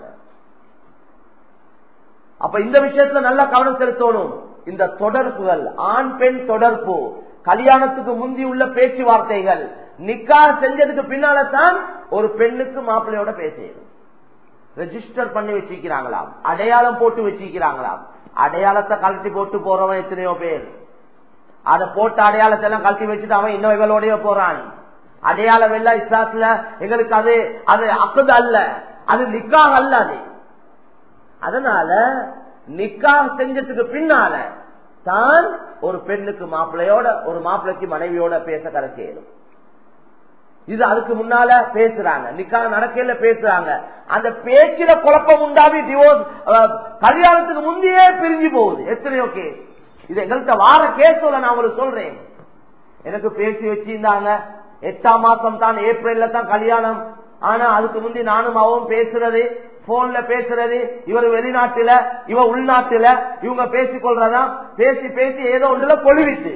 Speaker 1: அப்ப இந்த விஷயத்துல நல்ல கவனம் செலுத்தணும். இந்த தொடர்புகள், ஆண் பெண் தொடர்பு, கல்யாணத்துக்கு முந்தி உள்ள பேச்சுவார்த்தைகள், நிக்கா செஞ்சதுக்கு பின்னால்தான் ஒரு பெண்ணுக்கு மாப்பிள்ளையோட பேசணும். ரெஜிஸ்டர் பண்ணி வச்சிருக்கிறாங்களாம், அடையாளம் போட்டு வச்சிருக்கிறாங்களாம். அடையாளத்தை கழட்டி போட்டு போறவன் எத்தனையோ பேர். அதை போட்ட அடையாளத்தை எல்லாம் கழட்டி வச்சுட்டு அவன் இன்னும் இவளோடய போறான். அடையாளம் எல்லாம் இஸ்லாத்துல எங்களுக்கு அது அக்குது அல்ல, அது நிக்காஹ் அல்ல. அது அதனால நிக்காஹ் செஞ்சதுக்கு பின்னால தான் ஒரு பெண்ணுக்கு மாப்பிள்ளையோட ஒரு மாப்பிள்ளைக்கு மனைவியோட பேச கரைச்சேரும். இது அதுக்கு முன்னால பேசுறாங்க, நிக்காஹ் நடக்கையில பேசுறாங்க. அந்த பேச்சில குழப்பம் உண்டாவி டிவோர்ஸ் கல்யாணத்துக்கு முந்தையே பிரிஞ்சு போகுது. எத்தனையோ கேஸ் இது எங்கள்கிட்ட வார கேஸோட நான் உங்களுக்கு சொல்றேன். எனக்கு பேசி வச்சிருந்தாங்க, 8ஆம் மாசம் தான் ஏப்ரல்ல தான் கல்யாணம். ஆனா அதுக்கு முந்தி நானும் அவவும் பேசுறது, போன்ல பேசுறது, இவர் வெளிநாட்டுல இவ உள்நாட்டுல, இவங்க பேசிக்கொள்றதா பேசி பேசி ஏதோ ஒன்றுல கொழுவிட்டு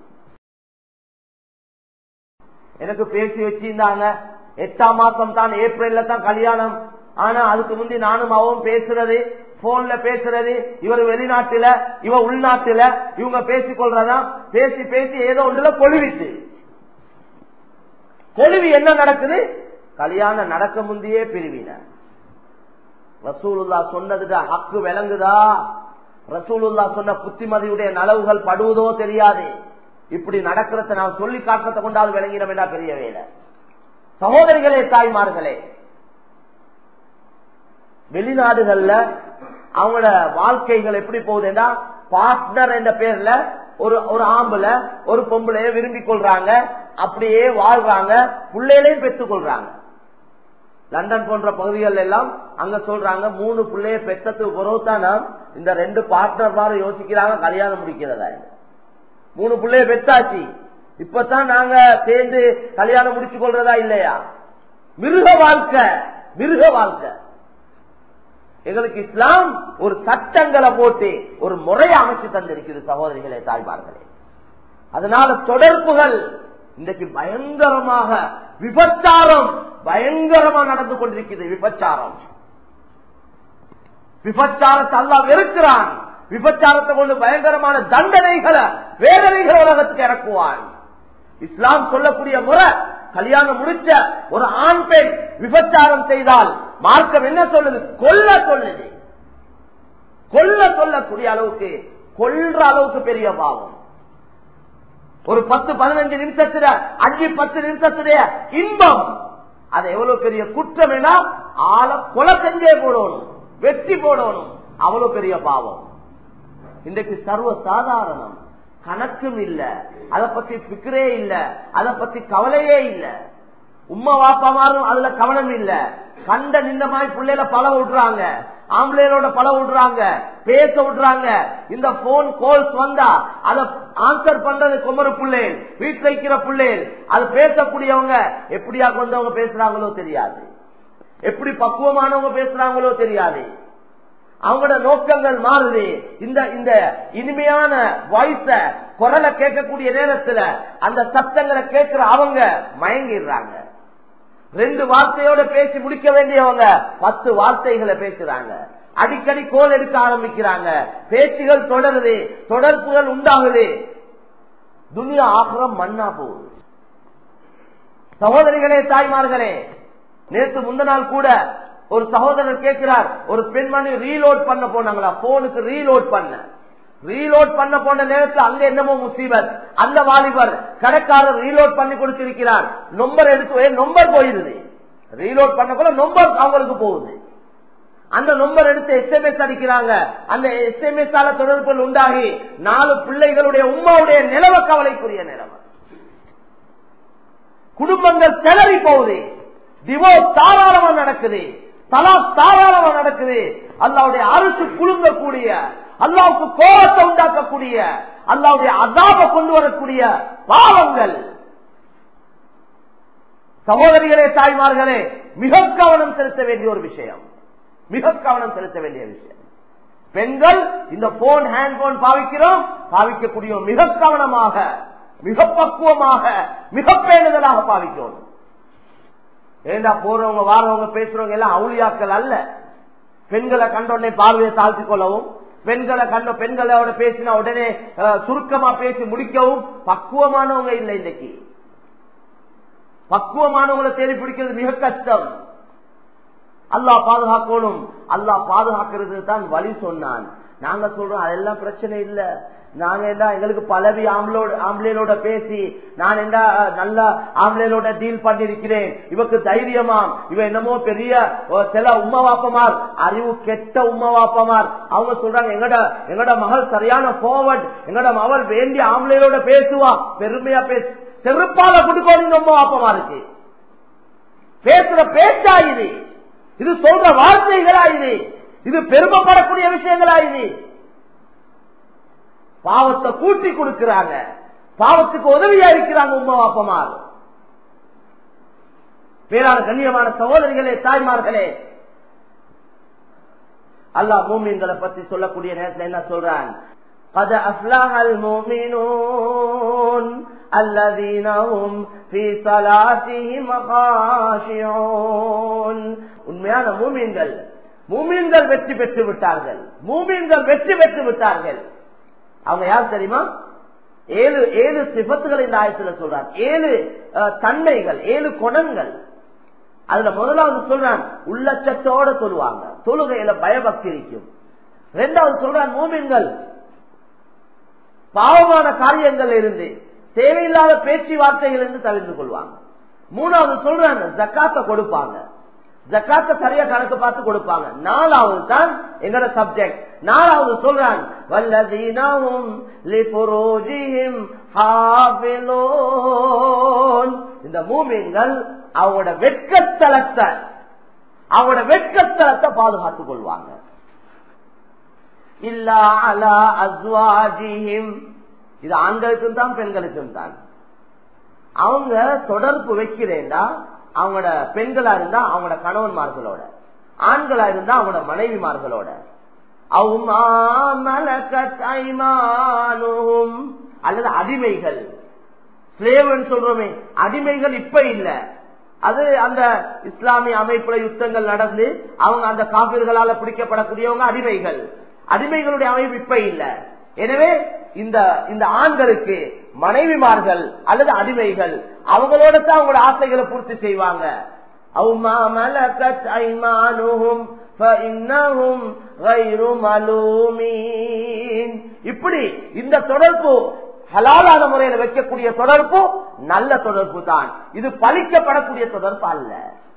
Speaker 1: எனக்கு பேசி வச்சிருந்தாங்க. 8ஆம் மாசம் தான் ஏப்ரல்ல தான் கல்யாணம். ஆனா அதுக்கு முந்தி நானும் அவவும் பேசுறது, போன்ல பேசுறது, இவர் வெளிநாட்டுல இவ உள்நாட்டுல, இவங்க பேசிக்கொள்றதா பேசி பேசி ஏதோ ஒன்றுல கொழுவிட்டு கொழுவி என்ன நடக்குது? கல்யாணம் நடக்க முந்தையே பிரிவின. ரசூலுல்லாஹ் சொன்னதுக்கு ஹக்கு விளங்குதா? ரசூலுல்லாஹ் சொன்ன புத்திமதியுடைய நலவுகள் படுவதோ தெரியாது. இப்படி நடக்கிறத நான் சொல்லி காட்டுறத கொண்டாது விளங்கினோம் என்றா பெரிய வேலை. சகோதரிகளே, தாய்மார்களே, வெளிநாடுகள்ல அவங்களோட வாழ்க்கைகள் எப்படி போகுதுன்னா, பார்ட்னர் என்ற பேர்ல ஒரு ஆம்பளை ஒரு பொம்பளைய விரும்பிக் கொள்றாங்க, அப்படியே வாழ்றாங்க, பிள்ளைகளையும் பெற்றுக் கொள்றாங்க. லண்டன் போன்ற பகுதிகள் எல்லாம் அங்க சொல்றாங்க 3 பிள்ளைய பெற்றதுக்கு பிறகுதான் இந்த 2 பார்ட்னர் மாதிரி யோசிக்கிறாங்க கல்யாணம் முடிக்கிறதா. 3 பிள்ளைய பெற்றாச்சு, இப்பதான் நாங்க சேர்ந்து கல்யாணம் முடிச்சு கொள்றதா இல்லையா? மிருக வாழ்க்கை, மிருக வாழ்க்கை. எங்களுக்கு இஸ்லாம் ஒரு சட்டங்களை போட்டு ஒரு முறையை அமைச்சு தந்திருக்கிறது. சகோதரிகளே, தாய்மார்களே, அதனால தொடர்புகள் இன்றைக்கு பயங்கரமாக விபச்சாரம் பயங்கரமா நடந்து கொண்டிருக்கிறது. விபச்சாரத்தை அல்லாஹ் வெறுக்கிறான். விபச்சாரத்தை கொண்டு பயங்கரமான தண்டனைகளை வேதனைகளை உலகத்துக்கு இறக்குவான். இஸ்லாம் சொல்லக்கூடிய முறை, கல்யாணம் முடிச்ச ஒரு ஆண் பெண் விபச்சாரம் செய்தால் மார்க்கம் என்ன சொல்லுது? கொல்ல சொல்லுது. கொல்ல சொல்லக்கூடிய அளவுக்கு, கொல்ற அளவுக்கு பெரிய பாவம். ஒரு 10-15 நிமிஷத்துல 5-10 நிமிஷத்துடைய இன்பம், அது எவ்வளவு பெரிய குற்றம் என ஆளை கொலை செஞ்சே போடணும், வெட்டி போடணும், அவ்வளவு பெரிய பாவம். இன்றைக்கு சர்வ சாதாரணம், கணக்கும் இல்ல, அதை பத்தி பிக்கரே இல்ல, அதை பத்தி கவலையே இல்ல. உம்மா வாப்பா மாறும் அதுல கவனம் இல்ல. கண்ட நின்ற மாதிரி பிள்ளைல பல விடுறாங்க, ஆம்பளையோட பல விடுறாங்க, பேச விடுறாங்க. இந்த போன் கால்ஸ் வந்தா அதை ஆன்சர் பண்றது குமரு பிள்ளை, வீட்டில் வைக்கிற பிள்ளை, அது பேசக்கூடியவங்க எப்படியா கொண்டவங்க பேசுறாங்களோ தெரியாது, எப்படி பக்குவமானவங்க பேசுறாங்களோ தெரியாது. அவங்களோட நோக்கங்கள் மாறுது. இந்த இனிமையான வாய்ஸ குரலை கேட்கக்கூடிய நேரத்துல அந்த சத்தங்களை கேட்கிற அவங்க மயங்கிடுறாங்க. 2 வார்த்தையோட பேசி முடிக்க வேண்டியவங்க 10 வார்த்தைகளை பேசுறாங்க. அடிக்கடி கோல் எடுக்க ஆரம்பிக்கிறாங்க. பேச்சுகள் தொடருது, தொடர்புகள் உண்டாகுது. துனியா ஆகிரம் மண்ணா போகுது. சகோதரிகளே, தாய்மார்களே, நேற்று முந்த நாள் கூட ஒரு சகோதரர் கேட்கிறார், ஒரு பெண்மணி ரீலோட் பண்ண போனாங்களா, போனுக்கு ரீலோட் பண்ண போன நேரத்தில் அங்க என்னமோ முசீபத். அந்த வாலிபர் கடைக்காரர் ரீலோட் பண்ணி கொடுத்திருக்கிறார், நம்பர் எடுத்து நம்பர் போயிருது. ரீலோட் பண்ணக்குள்ள நம்பர் அவங்களுக்கு போகுது. அந்த நம்பர் எடுத்து SMS அடிக்கிறாங்க. அந்த SMS ஆல தொடர்புகள் உண்டாகி 4 பிள்ளைகளுடைய உம்மாவுடைய நிலவ கவலைக்குரிய நிலவ. குடும்பங்கள் திணறி போகுது. டிவோர்ஸ் தாராளமா நடக்குது, தலாக் தாராளமா நடக்குது. அல்லாஹ்வுடைய அரசு குலுங்கக்கூடிய, அல்லாஹ்வுக்கு கோபத்தை உண்டாக்கக்கூடிய, அல்லாஹ்வுடைய அஸாபை கொண்டு வரக்கூடிய பாவங்கள். சகோதரிகளே, தாய்மார்களே, மிக கவனம் செலுத்த வேண்டிய ஒரு விஷயம், மிக கவனம் செலுத்த வேண்டிய விஷயம். பெண்கள் இந்த போன், ஹேண்ட் போன் பாவிக்கக்கூடிய மிக கவனமாக, மிக பக்குவமாக, மிக பேணுதலாக பாவிக்கணும். ஏண்டா போறவங்க வாரவங்க பேசுறவங்க எல்லாம் அவுளியாக்கள் அல்ல. பெண்களை கண்ட உடனே பார்வையை தாழ்த்திக் கொள்ளவும், பெண்களோட பேசினா உடனே சுருக்கமா பேசி முடிக்கவும் பக்குவமானவங்க இல்லை. இன்னைக்கு பக்குவமானவங்களை தேடி பிடிக்கிறது மிக கஷ்டம். அல்லாஹ் பாதுகாக்கணும். அல்லாஹ் பாதுகாக்கிறது தான் வழி சொன்னான். நாங்க சொல்றோம் அதெல்லாம் பிரச்சனை இல்ல, நாங்க என்ன எங்களுக்கு பலவி ஆம்பளையோட பேசி நான் என்ன நல்ல ஆம்பளையோட டீல் பண்ணிருக்கிறேன், இவக்கு தைரியமாம், இவ என்னமோ பெரிய சில உம்மா வாப்பமார், அறிவு கெட்ட உம்மா வாப்பமார், அவங்க சொல்றாங்க எங்கட மகள் சரியான போவர்ட், எங்கட மகள் வேண்டிய ஆம்பளையோட பேசுவா, பெருமையா பேசு, செருப்பால கொடுக்கணும் உம்மா வாப்பமா இருக்கு. பேசுற பேச்சா இது சொல்ற வார்த்தைகளா இது பெருமைப்படக்கூடிய விஷயங்களா பாவத்தை கூட்டி கொடுக்கிறாங்க, பாவத்துக்கு உதவியா இருக்கிறாங்க உம்மா வாப்பமார். பேரான கண்ணியமான சகோதரிகளே, தாய்மார்களே, அல்லாஹ் மூமின்களை பத்தி சொல்லக்கூடிய நேரத்தில் என்ன சொல்றான்? قد أفلح المؤمنون الذين هم في صلاتهم خاشعون. உண்மையான மூமின்கள் வெற்றி பெற்று விட்டார்கள், மூமின்கள் வெற்றி பெற்று விட்டார்கள். அவங்க யார் தெரியுமா? 7 சிபத்துகள் இந்த ஆயத்துல சொல்றான், 7 தன்மைகள், 7 குணங்கள். அதுல முதலாவது சொல்றான் உள்ளச்சத்தோட சொல்லுவாங்க, தொழுகையில பயபக்தி இருக்கும். இரண்டாவது சொல்றான் மூமின்கள் பாவமான காரியங்கள் இருந்து தேவையில்லாத பேச்சுவார்த்தைகள் இருந்து தவிர்த்து கொள்வாங்க. மூணாவது சொல்றாங்க ஜக்காத்தை கொடுப்பாங்க, ஜக்காத்தை சரியா கணக்கு பார்த்து கொடுப்பாங்க. நாலாவது தான் எங்கட சப்ஜெக்ட். நாலாவது சொல்றாங்க வல்லதீனஹும் லிஃபுரூஜிஹிம் ஹாஃபிலூன். இந்த மூமின்கள் அவங்களோட வெட்கத்தலத்தை பாதுகாத்துக் கொள்வாங்க. இல்லா அலா அஸ்வாஜிஹிம், இது ஆண்களுக்கும் தான் பெண்களுக்கும் தான். அவங்க தொடர்பு வைக்கிறேன்டா அவங்களோட பெண்களா இருந்தா அவங்களோட கணவன்மார்களோட, ஆண்களா இருந்தா அவங்களோட மனைவிமார்களோட. அல்லது அடிமைகள், ஸ்லேவ் சொல்றோமே, அடிமைகள் இப்ப இல்ல, அது அந்த இஸ்லாமிய அமைப்புல யுத்தங்கள் நடந்து அவங்க அந்த காபிர்களால பிடிக்கப்படக்கூடியவங்க அடிமைகள். அடிமைகளுடைய அமைப்பு இப்ப இல்ல. எனவே இந்த ஆண்களுக்கு மனைவிமார்கள் அல்லது அடிமைகள் அவங்களோட தான் அவங்களோட ஆசைகளை பூர்த்தி செய்வாங்க. இப்படி இந்த தொடர்பு ஹலாலான முறையில் வைக்கக்கூடிய தொடர்பு நல்ல தொடர்பு தான். இது பழிக்கப்படக்கூடிய தொடர்பு அல்ல.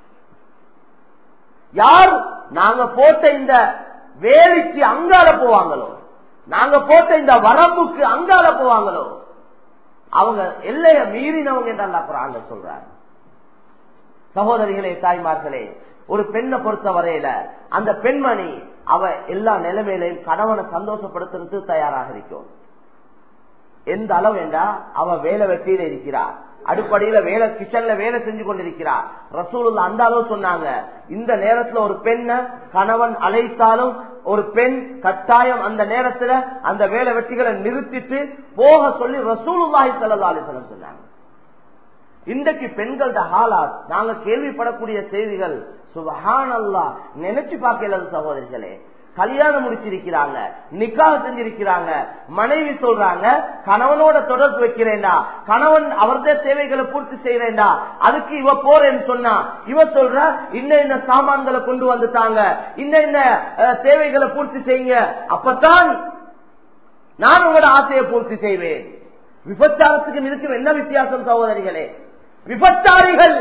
Speaker 1: யார் நாங்க போட்ட இந்த வேலைக்கு அங்கால போவாங்களோ, நாங்க போட்ட இந்த வரம்புக்கு அங்கால போவாங்களோ, அவங்க எல்லைய மீறினவங்க என்று அல்லாஹ் குர்ஆன்ல சொல்றாங்க. சகோதரிகளே, தாய்மார்களே, ஒரு பெண்ணை பொறுத்த வரையில அந்த பெண்மணி அவ எல்லா நிலைமையிலையும் கணவனை சந்தோஷப்படுத்துறது தயாராக இருக்கும். எந்த அளவு என்றா அவ வேலை வெட்டியில இருக்கிறார், அடிப்படையில வேலை கிச்சன்ல வேலை செஞ்சு கொண்டிருக்கிறார். ரசூலுல்லாஹ் அந்த அளவு சொன்னாங்க, இந்த நேரத்துல ஒரு பெண்ணை கணவன் அழைத்தாலும் ஒரு பெண் கட்டாயம் அந்த நேரத்துல அந்த வேலை வெட்டிகளை நிறுத்திட்டு போக சொல்லி ரசூலுல்லாஹி ஸல்லல்லாஹு அலைஹி வஸல்லம் சொன்னாங்க. இன்றைக்கு பெண்களோட ஹாலாத் நாங்க கேள்விப்படக்கூடிய செய்திகள் சுப்ஹானல்லாஹ், நினைச்சு பார்க்கல சகோதரிகளே. கல்யாணம் முடிச்சிருக்கிறாங்க, நிக்காஹ் செஞ்சிருக்கிறாங்க, மனைவி சொல்றாங்க கணவனோட தொடர்பு வைக்கிறேன்டா, கணவன் அவருடைய தேவைகளை பூர்த்தி செய்யறேன்டா, அதுக்கு இவ போறேன்னு சொன்னா இவ சொல்ற இன்ன சாமான்களை கொண்டு வந்துட்டாங்க, இன்ன தேவைகளை பூர்த்தி செய்யுங்க, அப்பதான் நான் உங்களோட ஆசையை பூர்த்தி செய்வேன். விபச்சாரத்துக்கு இருக்கும் என்ன வித்தியாசம் சகோதரிகளே? விபச்சாரிகள்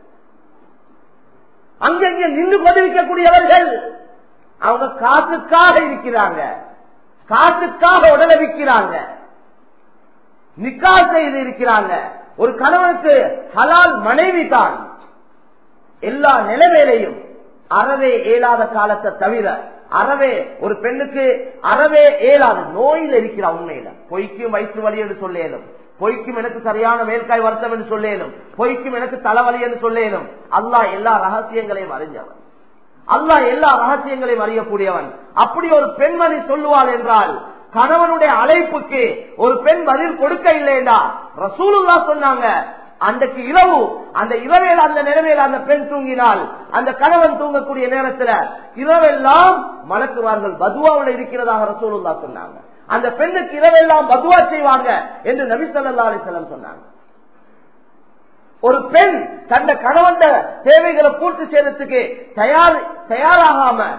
Speaker 1: அங்கங்க நின்று பதிவிக்கக்கூடியவர்கள், அவங்க காசுக்காக இருக்கிறாங்க, காசுக்காக உடலை விற்கிறாங்க, நிக்காஹ் செய்து இருக்கிறாங்க. ஒரு கணவனுக்கு ஹலால் மனைவி தான். எல்லா நிலைமையிலையும் அறவே இயலாத காலத்தை தவிர, அறவே ஒரு பெண்ணுக்கு அறவே இயலாது, நோயில் இருக்கிற உண்மையில பொய்க்கும் வயிற்று வலி என்று சொல்லேலும், பொய்க்கும் எனக்கு சரியான மேல்காய் வருத்தம் என்று சொல்லேலும், பொய்க்கும் எனக்கு தலைவலி என்று சொல்லேலும். அல்லாஹ் எல்லா ரகசியங்களையும் அறிஞ்சவன், அல்லாஹ் எல்லா ரகசியங்களையும் அறியக்கூடியவன். அப்படி ஒரு பெண்மணி சொல்லுவாள் என்றால் கணவனுடைய அழைப்புக்கு ஒரு பெண் பதில் கொடுக்க இல்லையா? ரசூலுல்லாஹ் சொன்னாங்க, அன்றைக்கு இரவு அந்த இரவேல அந்த நிலைமையில அந்த பெண் தூங்கினால், அந்த கணவன் தூங்கக்கூடிய நேரத்தில் இரவெல்லாம் மலக்குமார்கள் பதுவாவில் இருக்கிறதாக ரசூலுல்லாஹ் சொன்னாங்க. அந்த பெண்ணுக்கு இரவெல்லாம் பதுவா செய்வாங்க என்று நபி ஸல்லல்லாஹு அலைஹி வஸல்லம் சொன்னாங்க. ஒரு பெண் தன்னை கணவன் தேவைகளை பூர்த்தி செய்யறதுக்கு தயாராகாம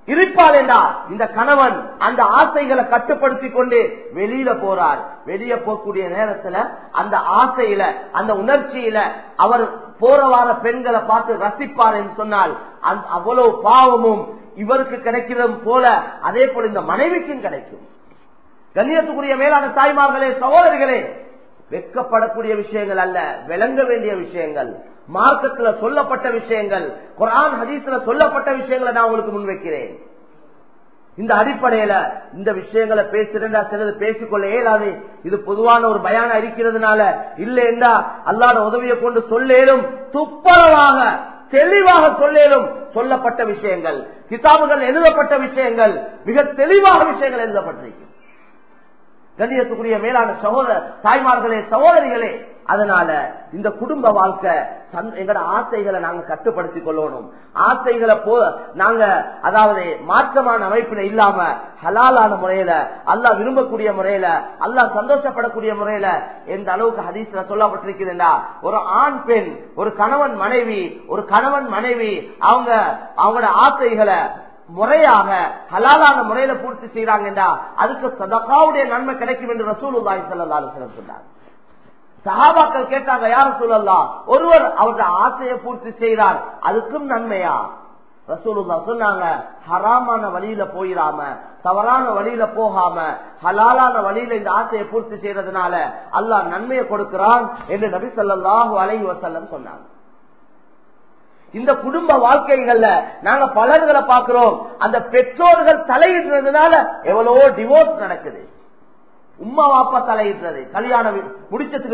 Speaker 1: இருப்பாள் என்றா இந்த கணவன் அந்த ஆசைகளை கட்டுப்படுத்தி கொண்டு வெளியில போறார். வெளியே போகக்கூடிய நேரத்துல அந்த ஆசையில அந்த உணர்ச்சியில அவர் போறவார பெண்களை பார்த்து ரசிப்பார் என்று சொன்னால் அவ்வளவு பாவமும் இவருக்கு கிடைக்கிறது போல அதே போல இந்த மனைவிக்கும் கிடைக்கும். கண்ணியத்துக்குரிய மேலான தாய்மார்களே, சகோதரிகளே, வெட்கப்படக்கூடிய விஷயங்கள் அல்ல, விளங்க வேண்டிய விஷயங்கள், மார்க்கத்தில் சொல்லப்பட்ட விஷயங்கள், குர்ஆன் ஹதீஸ்ல சொல்லப்பட்ட விஷயங்களை நான் உங்களுக்கு முன்வைக்கிறேன். இந்த அடிப்படையில இந்த விஷயங்களை பேசுறா சிலது பேசிக்கொள்ள இயலாது. இது பொதுவான ஒரு பயானா இருக்கிறதுனால இல்ல என்றா அல்லாஹ்வுடைய உதவியை கொண்டு சொல்லேலும் துப்பரவாக தெளிவாக சொல்லேலும் சொல்லப்பட்ட விஷயங்கள், கிதாபுகள் எழுதப்பட்ட விஷயங்கள், மிக தெளிவாக விஷயங்கள் எழுதப்பட்டிருக்கு. கண்ணியத்துக்குரிய மேலான சகோதர தாய்மார்களே, சகோதரிகளே, அதனால இந்த குடும்ப வாழ்க்கை எங்களோட ஆசைகளை நாங்க கட்டுப்படுத்திக் கொள்ளணும். ஆசைகளை நாங்க அதாவது மாற்றமான அமைப்புல இல்லாம ஹலாலான முறையில அல்லாஹ் விரும்பக்கூடிய முறையில அல்லாஹ் சந்தோஷப்படக்கூடிய முறையில எந்த அளவுக்கு ஹதீஸ்ல சொல்லப்பட்டிருக்கிறதா, ஒரு ஆண் பெண், ஒரு கணவன் மனைவி அவங்களோட ஆசைகளை முறையாக ஹலாலான முறையில பூர்த்தி செய்யறாங்கடா அதுக்கு சதகாவுடைய நன்மை கிடைக்கும் என்று ரசூலுல்லாஹி ஸல்லல்லாஹு அலைஹி வஸல்லம் சொன்னார். சஹாபாக்கள் கேட்டாங்க, யா ரசூலல்லாஹ், ஒருவர் அவருடைய ஆசையை பூர்த்தி செய்கிறார், அதுக்கும் நன்மையா? ரசூலுல்லாஹ் சொன்னாங்க, ஹராமான வழியில போயிடாம, தவறான வழியில போகாம ஹலாலான வழியில இந்த ஆசையை பூர்த்தி செய்யறதுனால அல்லாஹ் நன்மையை கொடுக்கிறான் என்று நபி ஸல்லல்லாஹு அலைஹி வஸல்லம் சொன்னாங்க. இந்த குடும்ப வாழ்க்கைகள்ல நாங்க பலர்களை பார்க்கிறோம், அந்த பெற்றோர்கள் தலையிடுறதுனால எவ்வளவோ டிவோர்ஸ் நடக்குது. உம்மா வாப்பா தலையிடுறது கல்யாணம் முடிச்சதுக்கு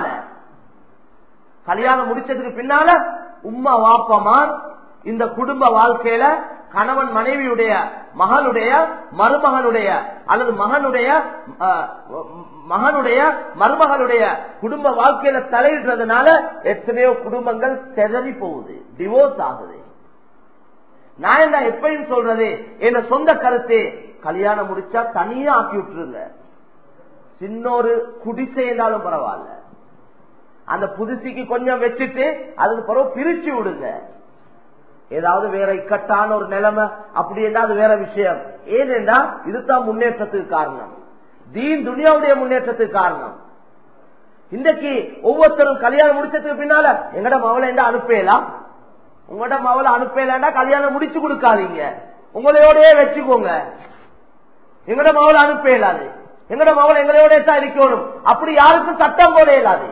Speaker 1: பின்னால உம்மா வாப்பமார் இந்த குடும்ப வாழ்க்கையில கணவன் மனைவியுடைய மகளுடைய மருமகனுடைய அல்லது மகனுடைய மருமகளுடைய குடும்ப வாழ்க்கையில தலையிடுறதுனால எத்தனையோ குடும்பங்கள் செதறி போகுது, டிவோர்ஸ் ஆகுது. நான் என்ன எப்பயும் சொல்றது, என்ன சொந்த கருத்து, கல்யாணம் முடிச்சா தனியா ஆக்கி விட்டுருங்க, சின்னொரு குடிசை இருந்தாலும் பரவாயில்ல, அந்த புதுசிக்கு கொஞ்சம் வச்சுட்டு அதுக்கு பிறகு பிரிச்சு விடுங்க. ஏதாவது வேற இக்கட்டான ஒரு நிலைமை அப்படி என்றால் வேற விஷயம். ஏனென்றா இதுதான் முன்னேற்றத்துக்கு காரணம், தீன் துனியாவுடைய முன்னேற்றத்துக்கு காரணம். இன்றைக்கு ஒவ்வொருத்தரும் கல்யாணம் முடிச்சதுக்கு பின்னால எங்கட மவளை என்ன அனுப்பலாம், உங்களோட மவளை அனுப்பலா கல்யாணம் முடிச்சு கொடுக்காதீங்க, உங்களையோடய வச்சுக்கோங்க. எங்கட மவளை அனுப்ப இயலாது, எங்கட மவளை எங்களோட தான் இருக்கணும், அப்படி யாருக்கும் சட்டம் போட இயலாது.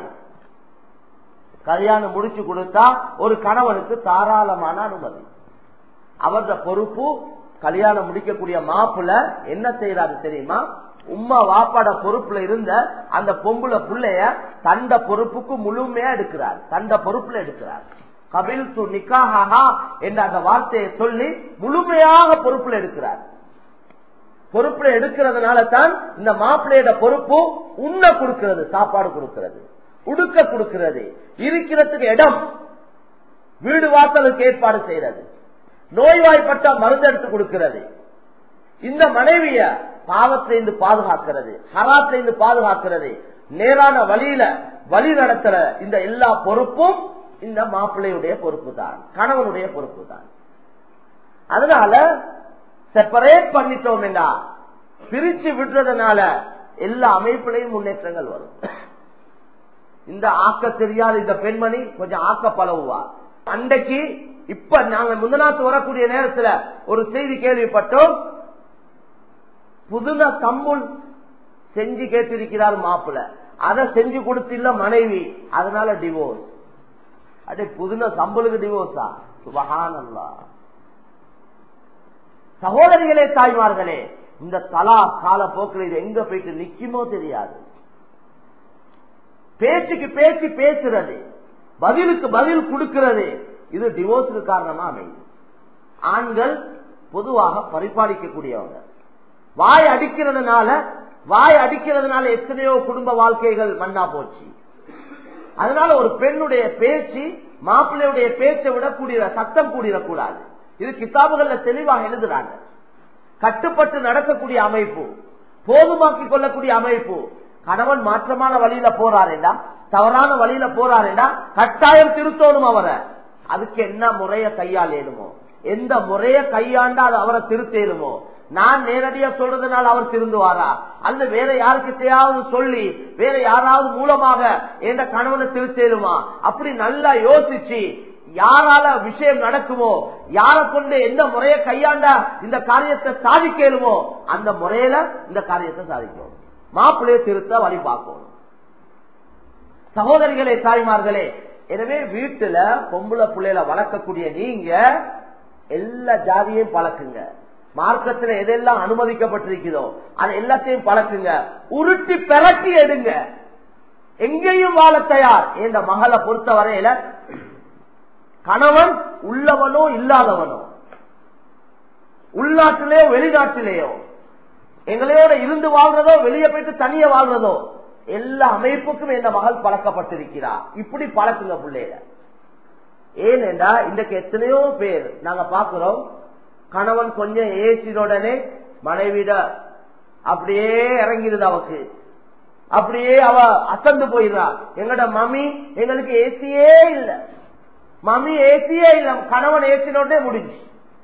Speaker 1: கல்யாணம் முடிச்சு கொடுத்தா ஒரு கணவனுக்கு தாராளமான அனுமதி. அவரது பொறுப்பு கல்யாணம் முடிக்கக்கூடிய மாப்பிள்ள என்ன செய்யறாரு தெரியுமா, உம்மா வாப்பாட பொறுப்புல இருந்த அந்த பொம்புல புள்ளைய தண்ட பொறுப்புக்கு முழுமையா எடுக்கிறார், தண்ட பொறுப்புல எடுக்கிறார். கபில் து நிக்காஹா என்ற அந்த வார்த்தையை சொல்லி முழுமையாக பொறுப்புல எடுக்கிறார். பொறுப்புல எடுக்கிறதுனால தான் இந்த மாப்பிள்ளையோட பொறுப்பு உண்ண கொடுக்கிறது, சாப்பாடு கொடுக்கிறது, உடுக்க கொடுக்கிறது, இருக்கிறதுக்கு இடம், வீடு வாசலுக்கு ஏற்பாடு செய்யறது, நோய்வாய்ப்பட்ட மருந்து எடுத்து கொடுக்கிறது, இந்த மனைவிய பாவத்திலிருந்து பாதுகாக்கிறது, ஹராத்திலிருந்து பாதுகாக்கிறது, நேரான வழியில வழி நடத்துற இந்த எல்லா பொறுப்பும் இந்த மாப்பிள்ளையுடைய பொறுப்பு தான், கணவனுடைய பொறுப்பு தான். அதனால செப்பரேட் பண்ணிட்டோம் என்றா, பிரிச்சு விடுறதுனால எல்லா அமைப்புலையும் முன்னேற்றங்கள் வரும். இந்த ஆக்க தெரியாத இந்த பெண்மணி கொஞ்சம் ஆக்க பழகுவா. அன்றைக்கு இப்ப நாங்க முந்தநாத்து வரக்கூடிய நேரத்துல ஒரு செய்தி கேள்விப்பட்டோம், புதுன கம்புல் செஞ்சு கேட்டிருக்கிறார் மாப்பிள்ள, அதை செஞ்சு கொடுத்தில்ல மனைவி, அதனால டிவோர்ஸ். அடே புதுன சம்பளுக்கு டிவோர்ஸா? சுபஹானல்லாஹ். சகோதரிகளே, தாய்மார்களே, இந்த தலா கால போக்கில் இது எங்க போயிட்டு நிக்குமோ தெரியாது. பேச்சுக்கு பேச்சு பேசுறது, பதிலுக்கு பதில் கொடுக்கிறது, இது டிவோர்ஸுக்கு காரணமா அமைது. ஆண்கள் பொதுவாக பரிபாலிக்கக்கூடியவங்க, வாய் அடிக்கிறதுனால எத்தனையோ குடும்ப வாழ்க்கைகள் மண்ணா போச்சு. அதனால ஒரு பெண்ணுடைய பேச்சு மாப்பிள்ளையுடைய பேச்சை விட சத்தம் கூடிடக்கூடாது. இது கிதாபுகள்ல தெளிவாக எழுதுறாங்க. கட்டுப்பட்டு நடக்கக்கூடிய அமைப்பு, போதுமாக்கிக் கொள்ளக்கூடிய அமைப்பு. கணவன் மாற்றமான வழியில போறாருண்டா, தவறான வழியில போறாருண்டா கட்டாயம் திருத்தணும் அவரை. அதுக்கு என்ன முறைய கையாளேனுமோ, எந்த முறைய கையாண்டா அது அவரை திருத்தேருமோ, நான் நேரடியா சொல்றதுனால அவர் திருந்துவாரா, அல்லது வேற யாருக்கிட்டையாவது சொல்லி வேற யாராவது மூலமாக எந்த கணவனை திருத்தேருமா, அப்படி நல்லா யோசிச்சு யாரால விஷயம் நடக்குமோ, யார கொண்டு எந்த முறையை கையாண்டா இந்த காரியத்தை சாதிக்கலுமோ அந்த முறையில இந்த காரியத்தை சாதிக்கும். மாப்பிள்ளைய திருத்த வழி பார்க்கணும். சகோதரிகளே, தாய்மார்களே, எனவே வீட்டுல பொம்பளை பிள்ளைகளை வளர்க்கக்கூடிய நீங்க எல்லா ஜாதியையும் பழக்குங்க. மார்க்கத்தில் எதெல்லாம் அனுமதிக்கப்பட்டிருக்கிறதோ அது எல்லாத்தையும் பழக்குங்க. உருட்டி பெரட்டி எடுங்க. எங்கேயும் வாழ தயார். இந்த மகளை பொறுத்த வரையில கணவன் உள்ளவனோ இல்லாதவனோ, உள்நாட்டிலேயோ வெளிநாட்டிலேயோ, எங்களையோட இருந்து வாழ்றதோ வெளியே போயிட்டு தனியே வாழ்றதோ, எல்லா அமைப்புக்கும் இந்த மகள் பழக்கப்பட்டிருக்கிறார். இப்படி பழக்குங்க பிள்ளைல. ஏனென்றா இன்றைக்கு எத்தனையோ பேர் நாங்க பாக்குறோம், கணவன் கொஞ்சம் ஏசினுடனே மனைவிட அப்படியே இறங்கிடுது, அவக்கு அப்படியே அவ அசந்து போயிடுறா. எங்கட மம்மி எங்களுக்கு ஏசியே இல்ல, மம்மி ஏசியே இல்ல, கணவன் ஏசினோடனே முடிஞ்சு.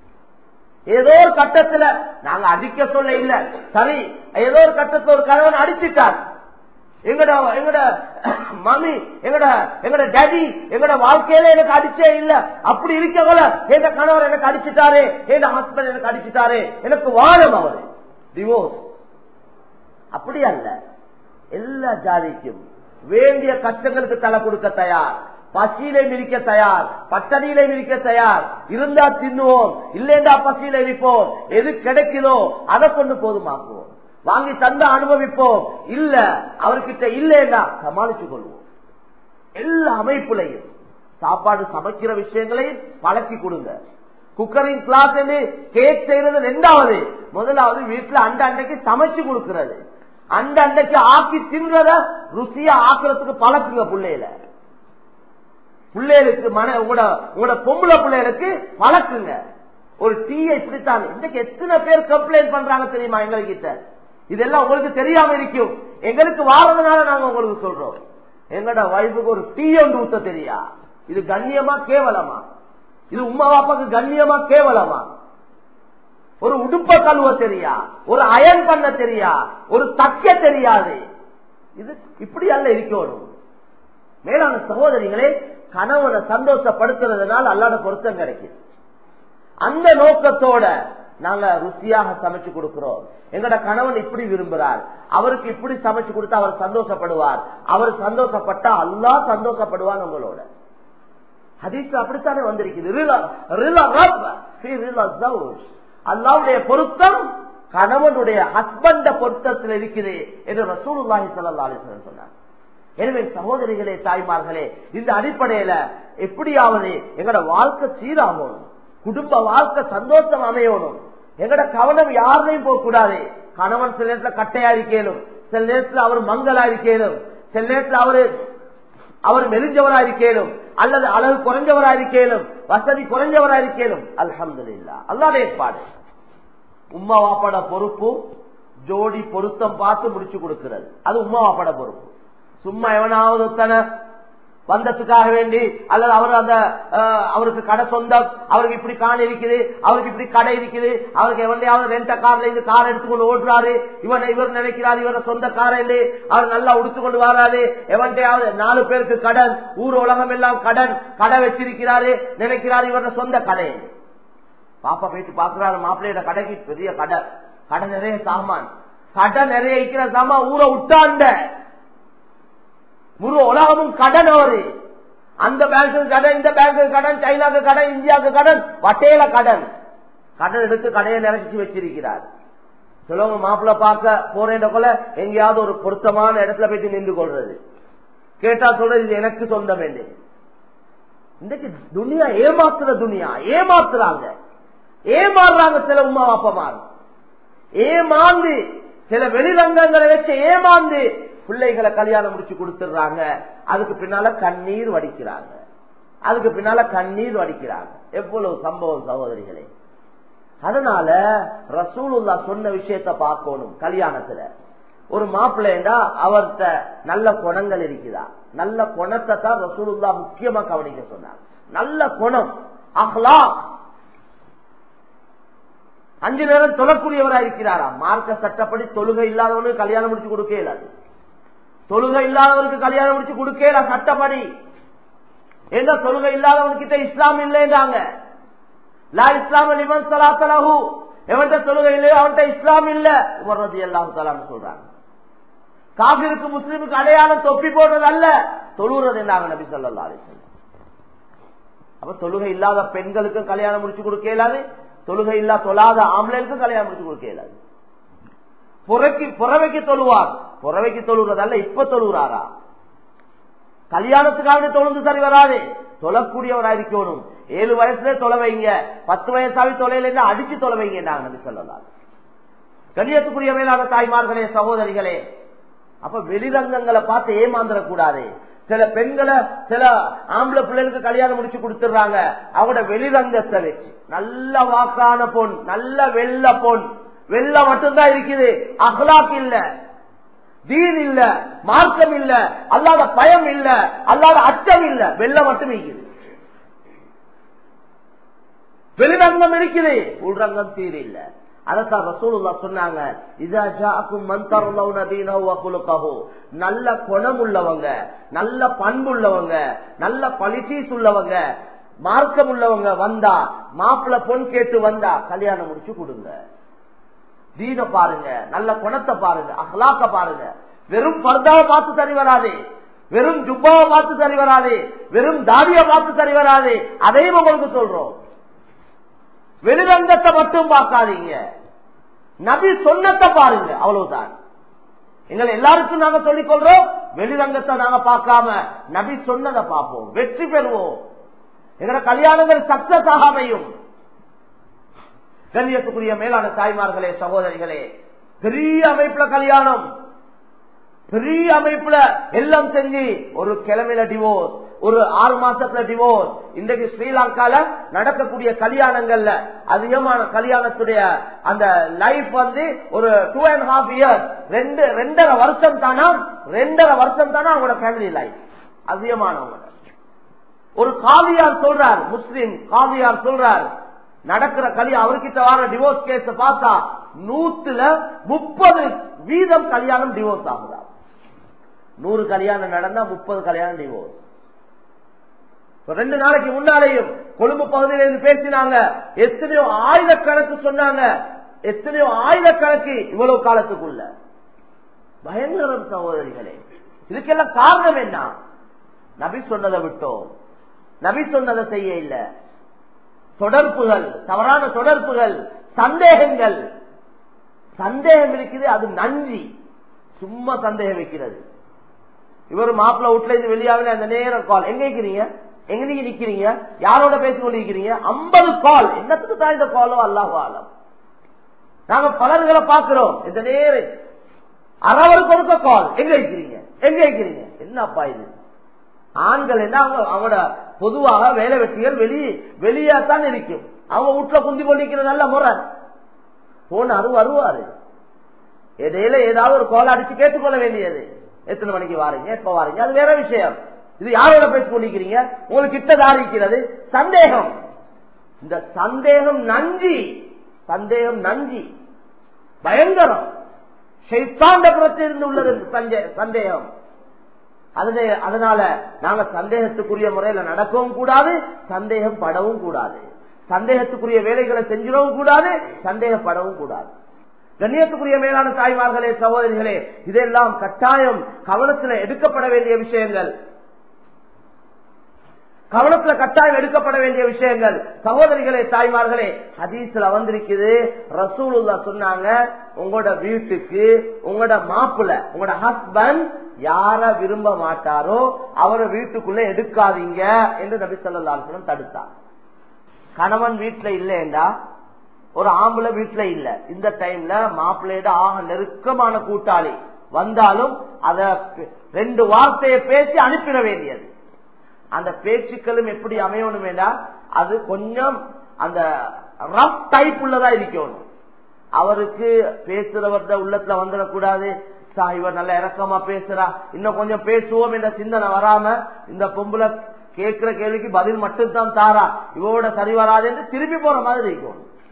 Speaker 1: ஏதோ ஒரு கட்டத்துல நாங்க அடிக்க சொல்ல இல்ல, சரி, ஏதோ ஒரு கட்டத்துல ஒரு கணவன் அடிச்சுட்டார். எங்கட எங்கட மம்மி எங்கட டாடி எங்கட வாழ்க்கையில எனக்கு அடிச்சே இல்ல, அப்படி இருக்கவள எங்க கணவர் எனக்கு அடிச்சுட்டாரே, எங்க ஹஸ்பண்ட் எனக்கு அடிச்சுட்டாரே, எனக்கு வாழும் அவரு டிவோர்ஸ். அப்படி அல்ல. எல்லா ஜாதிக்கும் வேண்டிய கஷ்டங்களுக்கு தலை கொடுக்க தயார், பசியிலே மிதிக்க தயார், பட்டணியிலே மிதிக்க தயார். இருந்தா தின்னுவோம், இல்லைண்டா பசியில இருப்போம். எது கிடைக்குதோ அதை கொண்டு போதுமாக்குவோம். வாங்கி தந்த அனுபவிப்போம், இல்ல அவர்கிட்ட இல்லைன்னா சமாளித்துக் கொள்வோம். எல்லா அமைப்புலையும் சாப்பாடு சமைக்கிற விஷயங்களையும் பழக்கி கொடுங்க. குக்கரிங் கிளாஸ் கேக் செய்யறது ரெண்டாவது, முதலாவது வீட்டுல அண்டைக்கு சமைச்சு கொடுக்கிறது, அண்டைக்கு ஆக்கி தின்றத ருசியா ஆக்குறதுக்கு பழக்குங்க பிள்ளையில. பிள்ளைகளுக்கு உங்களோட பொம்பளை பிள்ளைகளுக்கு பழக்குங்க. ஒரு டீயை இப்படித்தான். இன்னைக்கு எத்தனை பேர் கம்ப்ளைண்ட் பண்றாங்க தெரியுமா எங்ககிட்ட? இதெல்லாம் உங்களுக்கு தெரியாம இருக்கும், எங்களுக்கு வாரதுனால நாங்க உங்களுக்கு சொல்றோம். எங்கட வைஃபுக்கு ஒரு டீ ஒன்று ஊத்த தெரியா? இது கண்ணியமா கேவலமா? இது உமா பாப்பாக்கு கண்ணியமா கேவலமா? ஒரு உடுப்ப கழுவ தெரியா? ஒரு அயன் பண்ண தெரியா? ஒரு தைக்க தெரியாது? இது இப்படி அல்ல இருக்கணும். மேலான சகோதரிகளே, கணவனை சந்தோஷப்படுத்துறதுனால அல்லாத பொருத்தம் கிடைக்கும். அந்த நோக்கத்தோட நாங்க ருசியாக சமைச்சு கொடுக்கிறோம். எங்கட கணவன் இப்படி விரும்புறார், அவருக்கு இப்படி சமைச்சு கொடுத்தா அவர் சந்தோஷப்படுவார், அவர் சந்தோஷப்பட்டா அல்லாஹ் சந்தோஷப்படுவார் உங்களோட. ஹதீஸ் அப்படித்தானே வந்திருக்குது. அல்லாஹ்வுடைய பொருத்தம் கணவனுடைய ஹஸ்பண்ட பொருத்தத்தில் இருக்குது என்று ரசூலுல்லாஹி ஸல்லல்லாஹு அலைஹி வஸல்லம் சொன்னார். எனவே சகோதரிகளே, தாய்மார்களே, இந்த அடிப்படையில எப்படியாவது எங்கட வாழ்க்கை சீராகணும், குடும்ப வாழ்க்கை சந்தோஷம் அமையணும். எங்கட கவனம் யாரையும் போக கூடாது. கணவன் சில நேரத்தில் கட்டையா இருக்கேனும், சில நேரத்தில் அவர் மங்களா இருக்கேனும், சில நேரத்தில் அவர் மெலிஞ்சவரா இருக்கேனும், அல்லது அளவு குறைஞ்சவரா இருக்கேனும், வசதி குறைஞ்சவரா இருக்கேனும். அல்ஹம்துலில்லாஹ், அல்லாஹ்வுடைய ஏற்பாடு. உம்மா வாப்பாட பொறுப்பு ஜோடி பொருத்தம் பார்த்து முடிச்சு கொடுக்கிறது, அது உம்மா வாப்பாட பொறுப்பு. சும்மா எவனாவது வந்ததுக்காக வேண்டி, அல்லது அவர் அந்த அவருக்கு கடை சொந்தம், அவருக்கு இப்படி காணி இருக்குது, அவருக்கு இப்படி கடை இருக்குது, அவருக்கு எவனையாவது ரெண்ட கார்ல இருந்து கார் எடுத்துக்கொண்டு ஓடுறாரு, இவர் நினைக்கிறாரு இவர சொந்த காரை இல்லை, அவர் நல்லா உடுத்துக்கொண்டு வராது, எவன்டையாவது 4 பேருக்கு கடன், ஊர் உலகம் எல்லாம் கடை வச்சிருக்கிறாரு, நினைக்கிறாரு இவர சொந்த கடை. பாப்பா போயிட்டு பாக்குறாரு, மாப்பிள்ளையோட கடைக்கு பெரிய கடை நிறைய சாமான், கடை நிறைய இருக்கிற சாமான், ஊரை விட்டாண்ட முழு உலகமும் கடன். அவரு அந்த பேங்க்கு கடன், இந்த பேங்க்கு கடன், சைனாக்கு கடன், இந்தியாவுக்கு கடன், வட்டையில கடன் எடுத்து கடையை நிறைச்சி வச்சிருக்கிறார். சிலவங்க மாப்பிள்ள பார்க்க போறேன் கொள்ள எங்கேயாவது ஒரு பொருத்தமான இடத்துல போயிட்டு நின்று கொள்றது, கேட்டா சொல்றது இது எனக்கு சொந்தம் என்று. இன்றைக்கு துனியா ஏமாத்துற துனியா, ஏமாத்துறாங்க, ஏமாறுறாங்க. சில உமா அப்பமார் ஏமாந்து, சில வெளிரங்கங்களை வச்சு ஏமாந்து பிள்ளைகளை கல்யாணம் முடிச்சு கொடுத்துடுறாங்க. அதுக்கு பின்னால கண்ணீர் வடிக்கிறாங்க. எவ்வளவு சம்பவம் சகோதரிகளே. அதனால ரசூலுல்லாஹ் சொன்ன விஷயத்தை பார்க்கணும். கல்யாணத்துல ஒரு மாப்பிள்ளைண்டா அவர்கிட்ட நல்ல குணங்கள் இருக்குதா, நல்ல குணத்தை தான் ரசூலுல்லாஹ் முக்கியமா கவனிக்க சொன்னார். நல்ல குணம், அஹ்லாக். 5 நேரம் தொழக்கூடியவராக இருக்கிறாரா? மார்க்க சட்டப்படி தொழுகை இல்லாதவனுக்கு கல்யாணம் முடிச்சு கொடுக்க இயலாது. தொழுகை இல்லாதவனுக்கு கல்யாணம் முடிச்சு கொடுக்கல சட்டப்படி. என்ன தொழுகை இல்லாதவன்கிட்ட இஸ்லாம் இல்லைன்றாங்க. லா இஸ்லாம் லிமன் ஸலாத்த லஹு, எவன்ட தொழுகை இல்லையோ அவன்கிட்ட இஸ்லாம் இல்ல. உமர் ரலியல்லாஹு தஆலா சொல்றாங்க. காபிருக்கு முஸ்லிமுக்கு அடையாளம் தொப்பி போடுறது அல்ல, தொழுகிறது என்றாங்க நபி ஸல்லல்லாஹு அலைஹி வஸல்லம். அப்ப தொழுகை இல்லாத பெண்களுக்கு கல்யாணம் முடிச்சு கொடுக்க இயலாது, தொழுகை இல்லா தொழாத ஆம்பளைக்கு கல்யாணம் முடிச்சு கொடுக்க இயலாது. புறவைக்கு தொழுவார், புறவைக்கு தொழுறதல்ல, இப்ப தொழுகிறாரா? கல்யாணத்துக்காக தொழுந்து சரி வராது, தொழக்கூடியவராக இருக்கணும். 7 வயசுல தொலை வைங்க, 10 வயசாவி தொலைல அடிச்சு தொலை வைங்க நபி ஸல்லல்லாஹு. கண்ணியத்துக்குரிய மேலான தாய்மார்களே, சகோதரிகளே, அப்ப வெளிரங்கங்களை பார்த்து ஏமாந்துடக்கூடாது. சில பெண்களை சில ஆம்பளை பிள்ளைகளுக்கு கல்யாணம் முடிச்சு கொடுத்துடுறாங்க, அவங்களோட வெளிரங்கத்தை வச்சு. நல்ல வாக்கான பொன், நல்ல வெள்ள பொன், வெள்ள மட்டும்தான் இருக்குது, அஹ்லாக் இல்ல, தீன் இல்ல, மார்க்கம் இல்ல, அல்லாத பயம் இல்ல, அல்லாத அச்சம் இல்ல, வெள்ள மட்டும் இருக்குது. வெளிரங்கம் இருக்குது, உள்ரங்கம் தீர் இல்ல. அதத்தான் ரசூலுல்லாஹ் சொன்னாங்க, இதா ஜாஅக்கும் மன் தர்லவுன தீனஹு வ குலுகஹு, நல்ல குணம் உள்ளவங்க, நல்ல பண்பு உள்ளவங்க, நல்ல குவாலிட்டிஸ் உள்ளவங்க, மார்க்கம் உள்ளவங்க வந்தா, மாப்பிள்ளை பொன் கேட்டு வந்தா கல்யாணம் முடிச்சு கொடுங்க. தீன பாருங்க, நல்ல குணத்தை பாருங்க, அஹ்லாக்க பாருங்க. வெறும் பர்தாவை பார்த்து சரி வராது, வெறும் ஜுப்பாவை பார்த்து சரி வராது, வெறும் தாடியை பார்த்து சரி வராது. அதையும் உங்களுக்கு சொல்றோம், வெளிரங்கத்தை மட்டும் பார்க்காதீங்க, நபி சொன்னத்தை பாருங்க, அவ்வளவுதான். எங்களை எல்லாருக்கும் நாங்க சொல்லிக் கொள்றோம், வெளிரங்கத்தை நாங்க பார்க்காம நபி சொன்னதை பார்ப்போம், வெற்றி பெறுவோம். எங்களோட கல்யாணங்கள் சக்சஸ் ஆக அமையும். கண்ணியத்துக்குரிய மேலான தாய்மார்களே, சகோதரிகளே, பெரிய அமைப்புல கல்யாணம், பெரிய அமைப்புல எல்லாம் செஞ்சு ஒரு கிழமையில டிவோர்ஸ், ஒரு 6 மாசத்துல டிவோர்ஸ். இன்றைக்கு ஸ்ரீலங்கால நடக்கக்கூடிய கல்யாணங்கள்ல அதிகமான கல்யாணத்துடைய அந்த லைஃப் ஒரு 2.5 years, 2.5 வருஷம் தானா, 2.5 வருஷம் தானா அவங்களோட ஃபேமிலி லைஃப் அதிகமானவங்க. ஒரு காதியார் சொல்றார், முஸ்லிம் காதியார் சொல்றார், நடக்கிற கல்யாணம் அவர்கிட்ட வர டிவோர்ஸ் கேஸ் பார்த்தா 130% கல்யாணம் டிவோர்ஸ் ஆகுதா. 100 கல்யாணம் நடந்தா 30 கல்யாணம் டிவோர்ஸ். 2 நாளைக்கு முன்னாலேயும் கொழும்பு பகுதியிலிருந்து பேசினாங்க, எத்தனையோ ஆயிரக்கணக்கு சொன்னாங்க, எத்தனையோ ஆயிரக்கணக்கு இவ்வளவு காலத்துக்குள்ள. பயங்கரம் சகோதரிகளே. இதுக்கெல்லாம் காரணம் என்ன? நபி சொன்னதை விட்டோம், நபி சொன்னதை செய்ய இல்ல. தொடர்புகள், தவறான தொடர்புகள், சந்தேகங்கள். சந்தேகம் இருக்குது, அது நன்றி. சும்மா சந்தேகம் வைக்கிறது. இவர் மாப்பிள்ள வீட்டுல இருந்து வெளியாகல, அந்த நேரம் கால், எங்க இருக்கிறீங்க, எங்க நீங்க நிக்கிறீங்க, யாரோட பேசிக்கொண்டு இருக்கிறீங்க, 50 கால். என்னத்துக்கு தான் இந்த காலோ அல்லாஹ் ஆலம். நாங்க பலர்களை பார்க்கிறோம், இந்த நேரம் அரவருக்கு ஒருக்க கால், எங்க இருக்கிறீங்க, எங்க இருக்கிறீங்க. என்னப்பா இது? ஆண்கள் என்ன, அவங்களோட பொதுவாக வேலை வெட்டிகள் வெளியே தான் இருக்கும். அவங்க வீட்டுல குந்தி கொண்டிருக்கிற நல்ல முறை போனாரு, வருவாரு, இடையில ஏதாவது ஒரு கோலை அடிச்சு கேட்டுக்கொள்ள வேண்டியது. எத்தனை மணிக்கு வாரீங்க, எப்ப வாரீங்க, அது வேற விஷயம். இது யாரோட பேசி கொண்டிருக்கிறீங்க, உங்களுக்கு கிட்ட தாரிக்கிறது. சந்தேகம், இந்த சந்தேகம் நஞ்சி, சந்தேகம் நஞ்சி, பயங்கரம். ஷைத்தாண்ட புறத்திலிருந்து உள்ளது சந்தேகம். அதனால நாங்க சந்தேகத்துக்குரிய முறையில நடக்கவும் கூடாது, சந்தேகம் படவும் கூடாது, சந்தேகத்துக்குரிய வேலைகளை செஞ்சிடவும் கூடாது, சந்தேகப்படவும் கூடாது. கண்ணியத்துக்குரிய மேலான தாய்மார்களே, சகோதரிகளே, இதெல்லாம் கட்டாயம் கவனத்தில் எடுக்கப்பட வேண்டிய விஷயங்கள், கவனத்தில் கட்டாயம் எடுக்கப்பட வேண்டிய விஷயங்கள். சகோதரிகளே, தாய்மார்களே, ஹதீஸ்ல வந்திருக்குது, ரசூலுல்லாஹ் சொன்னாங்க, உங்களோட வீட்டுக்கு உங்களோட மாப்பிள்ளை, உங்களோட ஹஸ்பண்ட் யார விரும்ப மாட்டாரோ அவரை வீட்டுக்குள்ள எடுக்காதீங்க என்று நபி ஸல்லல்லாஹு அலைஹி வஸல்லம் தடுத்தார். கணவன் வீட்டுல இல்லைண்டா, ஒரு ஆம்பளை வீட்டுல இல்ல, இந்த டைம்ல மாப்பிள்ளையோட ஆக நெருக்கமான கூட்டாளி வந்தாலும் அத 2 வார்த்தையை பேசி அனுப்பிட வேண்டியது. அந்த பேச்சுக்களும் எப்படி அமையணும் வேண்டா, அது கொஞ்சம் அந்த ரஃப் டைப் உள்ளதா இருக்கணும். அவருக்கு பேசுறவர்த உள்ளத்துல வந்துடக்கூடாது, இவர் நல்ல இறக்கமா பேசுறா, இன்னும் கொஞ்சம் பேசுவோம் என்ற சிந்தனை வராம, இந்த பொம்பளை கேட்கிற கேள்விக்கு பதில் மட்டும்தான் தாரா, இவோட சரி வராது என்று திரும்பி போற மாதிரி இருக்கணும்.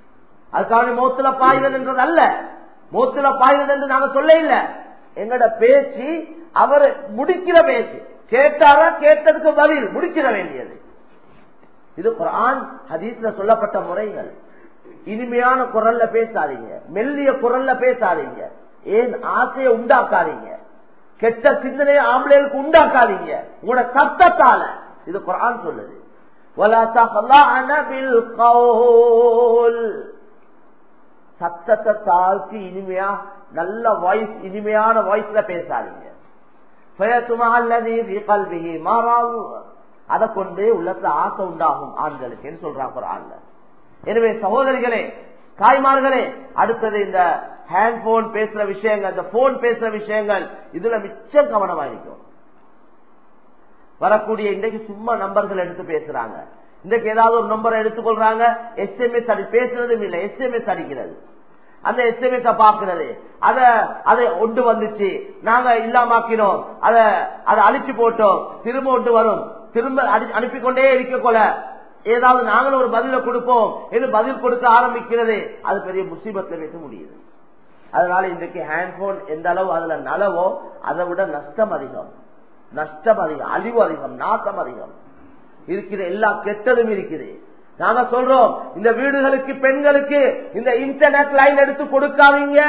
Speaker 1: அதுக்காக மௌத்துல பாய்கிறது என்றது அல்ல, மௌத்துல பாய்கிறது என்று நாங்க சொல்ல இல்ல. எங்கட பேச்சு அவர் முடிக்கிற பேச்சு, கேட்டாரா கேட்டதுக்கு பதில் முடிக்கிற வேண்டியது. இது குர்ஆன் ஹதீஸ்ல சொல்லப்பட்ட முறைகள். இனிமையான குரல்ல பேசாதீங்க, மெல்லிய குரல்ல பேசாதீங்க, ஏன் ஆசையை உண்டாக்காதீங்க, கெட்ட சிந்தனையை ஆம்பளைகளுக்கு உண்டாக்காதீங்க உங்களோட சத்தத்தால. இது குர்ஆன் சொல்லுது. வலா தஹ்லஅன பில் கௌல், சத்தத்தை தாழ்த்தி இனிமையா நல்ல வாய்ஸ், இனிமையான வாய்ஸ்ல பேசாதீங்க. ஃபயத்மா அல்லதி ஃபீ கல்பிஹி மரல், அத கொண்டு உள்ளத்துல ஆசை உண்டாகும் ஆண்களுக்கு சொல்றாங்க குர்ஆன்ல. எனவே சகோதரிகளே, தாய்மார்களே, அடுத்தது இந்த ஹேண்ட் போன் பேசுற விஷயங்கள், இந்த போன் பேசுற விஷயங்கள், இதுல மிச்சம் கவனமா இருக்கும். வரக்கூடிய இன்றைக்கு சும்மா நம்பர்கள் எடுத்து பேசுறாங்க. இன்றைக்கு ஏதாவது ஒரு நம்பரை எடுத்துக்கொள்றாங்க, எஸ்எம்எஸ் அடி பேசுறதும் இல்லை, எஸ்எம்எஸ் அடிக்கிறது, அந்த எஸ்எம்எஸ் பாக்குறது, அதை ஒன்று வந்துச்சு நாங்க இல்லாமாக்கினோம், அதை அழிச்சு போட்டோம், திரும்ப ஒன்று வரும், திரும்ப அனுப்பிக்கொண்டே இருக்க கொள்ள ஏதாவது நாங்களும் ஒரு பதில கொடுப்போம் என்று பதில் கொடுக்க ஆரம்பிக்கிறது. அது பெரிய முசீபத்தில் வைக்க முடியுது. அதனால இன்றைக்கு ஹேண்ட்போன் எந்த அளவு அதுல நலவோ அதை விட நஷ்டம் அதிகம், நஷ்டம் அதிகம், அழிவு அதிகம், நாசம் அதிகம் இருக்கிற. எல்லா கெட்டதும் இருக்குது. நாங்க சொல்றோம் இந்த வீடுகளுக்கு பெண்களுக்கு இந்த இன்டர்நெட் லைன் எடுத்து கொடுக்காதீங்க.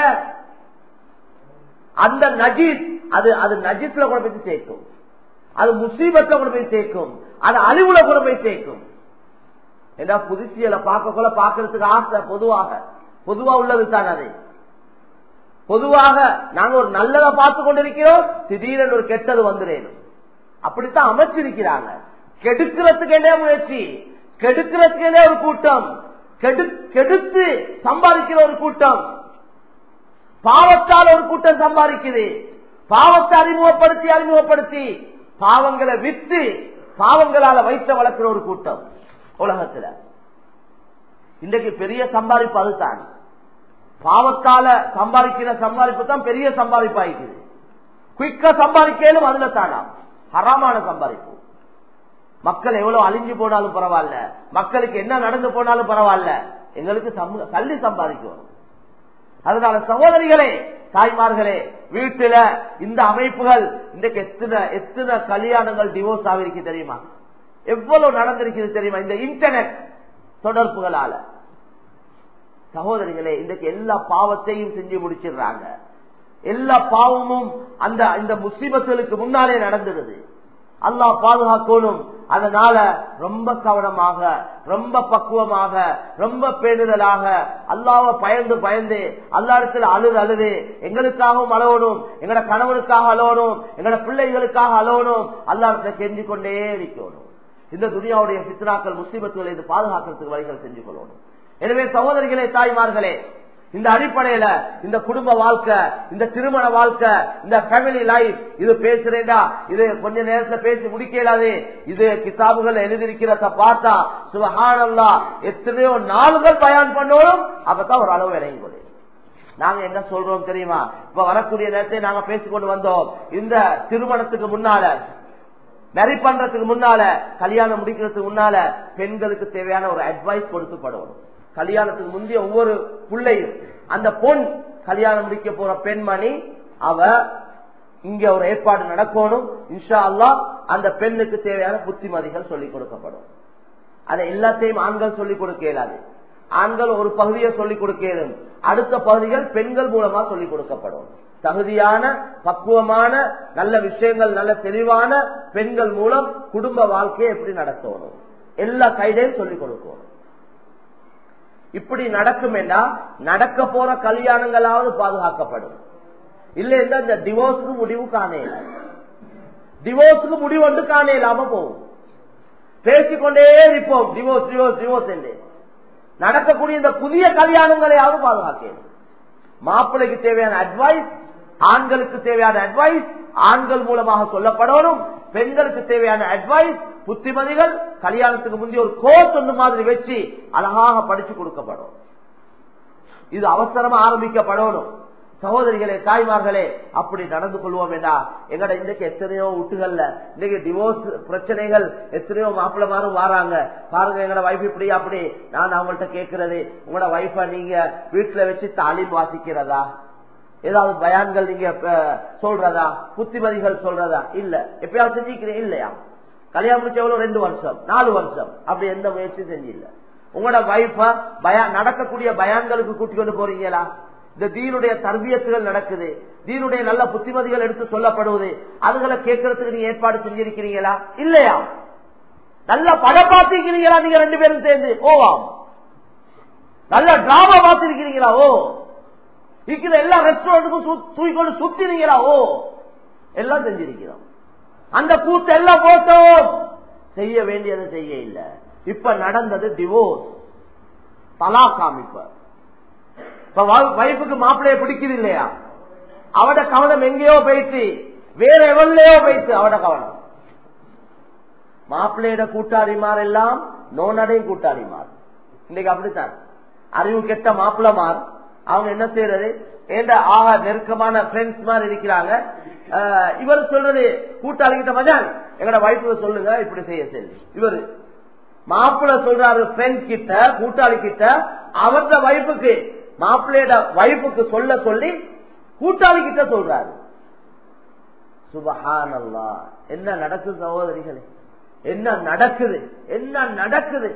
Speaker 1: அந்த நஜீஸ் அது நஜீஸ்ல கூட போய் சேர்க்கும், அது முசீபத்துல கூட போய் சேர்க்கும், அது அழிவுல கூட போய் சேர்க்கும். ஏன்னா புதுசியல பார்க்கக்குள்ள பாக்குறதுக்கு ஆசை பொதுவா உள்ளது தான். அது பொதுவாக நாங்க ஒரு நல்லதை பார்த்து கொண்டிருக்கிறோம், திடீரென்று ஒரு கெட்டது வந்துடும். அப்படித்தான் அமைச்சிருக்கிறாங்க. கெடுக்கிறதுக்கு என்ன முயற்சி, கெடுக்கிறதுக்கு என்ன ஒரு கூட்டம், கெடுத்து சம்பாதிக்கிற ஒரு கூட்டம், பாவத்தால் ஒரு கூட்டம் சம்பாதிக்குது, பாவத்தை அறிமுகப்படுத்தி பாவங்களை வித்து பாவங்களால வயிற்ற வளர்க்கிற ஒரு கூட்டம் உலகத்துல. இன்றைக்கு பெரிய சம்பாதிப்பு அதுதான். பாவத்தால சம்பாதிக்கிற சம்பாதிப்பு தான் பெரிய சம்பாதிப்பாய்க்குது. குயிக்கா சம்பாதிக்கலும் அதுல தானா ஹராமான சம்பாதிப்பு. மக்கள் எவ்வளவு அழிஞ்சு போனாலும் பரவாயில்ல, மக்களுக்கு என்ன நடந்து போனாலும் பரவாயில்ல, எங்களுக்கு சல்லி சம்பாதிக்கணும். அதனால சகோதரிகளே, தாய்மார்களே, வீட்டுல இந்த அமைப்புகள் இன்றைக்கு எத்தனை கல்யாணங்கள் டிவோர்ஸ் ஆகிருக்கு தெரியுமா? எவ்வளவு நடந்திருக்கிறது தெரியுமா? இந்த இன்டர்நெட் தொடர்புகளால. சகோதரிகளே, இன்றைக்கு எல்லா பாவத்தையும் செஞ்சு முடிச்சிடுறாங்க. எல்லா பாவமும் அந்த முசீபத்துகளுக்கு முன்னாலே நடந்துருது. அல்லாஹ் பாதுகாக்கணும். அதனால ரொம்ப கவனமாக, ரொம்ப பக்குவமாக, ரொம்ப பேணுதலாக, அல்லாஹ்வை பயந்து அல்லாஹ்விடத்தில் அழுது எங்களுக்காகவும் அழவணும், எங்கட கணவனுக்காக அழவணும், எங்கட பிள்ளைகளுக்காக அழவணும், அல்லாஹ்விடத்தில் கெஞ்சி கொண்டே இருக்கணும். இந்த துனியாவுடைய ஃபித்னாக்கள் முசீபத்துகளை இது பாதுகாக்கிறதுக்கு வழிகள் செஞ்சு கொள்ளணும். எனவே சகோதரிகளே, தாய்மார்களே, இந்த அடிப்படையில இந்த குடும்ப வாழ்க்கை, இந்த திருமண வாழ்க்கை, இந்த ஃபேமிலி லைஃப், இது பேசுறேன்டா, இது கொஞ்ச நேரத்துல பேசி முடிக்கலாது. இது கிதாபுகள் எழுதியிருக்கிறத பார்த்தா சுப்ஹானல்லாஹ் எத்தனையோ நாளுகள் பயான் பண்ணோம். அப்பதான் ஒரு அளவு விளங்கி கொடு. நாங்க என்ன சொல்றோம் தெரியுமா? இப்ப வரக்கூடிய நேரத்தை நாங்க பேசிக்கொண்டு வந்தோம். இந்த திருமணத்துக்கு முன்னால, மேரேஜ் பண்றதுக்கு முன்னால, கல்யாணம் முடிக்கிறதுக்கு முன்னால பெண்களுக்கு தேவையான ஒரு அட்வைஸ் கொடுக்கப்படும். கல்யாணத்துக்கு முந்தைய ஒவ்வொரு பிள்ளையும், அந்த பொன் கல்யாணம் முடிக்க போற பெண்மணி, அவ இங்க ஒரு ஏற்பாடு நடக்கணும். இன்ஷா அல்லாஹ் அந்த பெண்ணுக்கு தேவையான புத்திமதிகள் சொல்லிக் கொடுக்கப்படும். அதை எல்லாத்தையும் ஆண்கள் சொல்லிக் கொடுக்க இயலாது. ஆண்கள் ஒரு பகுதியை சொல்லிக் கொடுக்க இயலும், அடுத்த பகுதிகள் பெண்கள் மூலமா சொல்லிக் கொடுக்கப்படும். தகுதியான, பக்குவமான, நல்ல விஷயங்கள், நல்ல தெளிவான பெண்கள் மூலம் குடும்ப வாழ்க்கையை எப்படி நடத்தணும், எல்லா கைடையும் சொல்லிக் கொடுக்கணும். இப்படி நடக்கும் என்றா நடக்க போற கல்யாணங்களாவது பாதுகாக்கப்படும். இல்ல இந்த டிவோர்ஸுக்கு முடிவு காணல, டிவோர்ஸுக்கு முடிவு வந்து காணலாம போகும். பேசிக்கொண்டே இருப்போம் டிவோர்ஸ் டிவோர்ஸ் டிவோர்ஸ் என்று. நடக்கக்கூடிய இந்த புதிய கல்யாணங்களையாவது பாதுகாக்கணும். மாப்பிள்ளைக்கு தேவையான அட்வைஸ், ஆண்களுக்கு தேவையான அட்வைஸ் ஆண்கள் மூலமாக சொல்லப்படணும். பெண்களுக்கு தேவையான அட்வைஸ், புத்திமதிகள் கல்யாணத்துக்கு முந்தைய ஒரு கோர்ஸ் ஒன்று மாதிரி வச்சு அழகாக படிச்சு கொடுக்கப்படும். இது அவசரமா ஆரம்பிக்கப்படணும். சகோதரிகளே, தாய்மார்களே, அப்படி நடந்து கொள்வோம் என்றா எங்கட இன்றைக்கு எத்தனையோ வீட்டுகள்ல இன்னைக்கு டிவோர்ஸ் பிரச்சனைகள், எத்தனையோ மாப்பிள்ளமாரும் வராங்க. பாருங்க, எங்கட வைஃப் இப்படி அப்படி. நான் அவங்கள்ட்ட கேட்கிறது, உங்களோட வைஃப நீங்க வீட்டுல வச்சு தாலீம் வாசிக்கிறதா, ஏதாவது பயான்கள் நீங்க சொல்றதா, புத்திமதிகள் சொல்றதா? இல்ல. எப்பயாவது செஞ்சுக்கிறேன் இல்லையா? கல்யாணம் முடிச்ச எவ்வளவு 2 வருஷம் 4 வருஷம் அப்படி எந்த முயற்சியும் செஞ்சில்ல. உங்களோட வைஃப நடக்கக்கூடிய பயான்களுக்கு கூட்டிக் கொண்டு போறீங்களா? இந்த தீனுடைய தர்பியத்துகள் நடக்குது, தீனுடைய நல்ல புத்திமதிகள் எடுத்து சொல்லப்படுவது, அதுகளை கேட்கறதுக்கு நீங்க ஏற்பாடு செஞ்சிருக்கிறீங்களா இல்லையா? நல்ல படம் பார்த்திருக்கிறீங்களா நீங்க 2 பேரும் சேர்ந்து? ஓவாம். நல்ல டிராமா பார்த்திருக்கிறீங்களா? ஓ. இருக்கிற எல்லா ரெஸ்டாரண்ட்டுக்கும் தூக்கிக்கொண்டு சுத்தினீங்களா? ஓ. எல்லாம் செஞ்சிருக்கிறோம். அந்த கூத்து எல்லாம் போட்டோம், செய்ய வேண்டியதை செய்ய இல்ல. இப்ப நடந்தது டிவோர்ஸ், தலாக் அமைப்பு. இப்ப வைஃபுக்கு மாப்பிள்ளைய பிடிக்குது இல்லையா, அவட கவனம் எங்கேயோ போயிட்டு வேற எவன்லயோ போயிட்டு அவட கவனம். மாப்பிள்ளையோட கூட்டாளிமார் எல்லாம் நோனடையும் கூட்டாளிமார். இன்னைக்கு அப்படித்தான் அறிவு கெட்ட மாப்பிள்ளமார். அவங்க என்ன செய்யறது, ஏண்ட ஆக நெருக்கமான ஃப்ரெண்ட்ஸ் மாதிரி இருக்கிறாங்க. இவர் சொல்றது கூட்டாளி கிட்ட, மச்சான் எங்கட வைஃபு சொல்லுங்க இப்படி செய்ய சொல்லி. இவரு மாப்பிள்ள சொல்றாரு ஃப்ரெண்ட் கிட்ட, கூட்டாளி கிட்ட, அவரது வைஃபுக்கு மாப்பிள்ளையோட வைஃபுக்கு சொல்ல சொல்லி கூட்டாளி கிட்ட சொல்றாரு. சுபஹானல்லாஹ். என்ன நடக்குது சகோதரிகளே, என்ன நடக்குது, என்ன நடக்குது?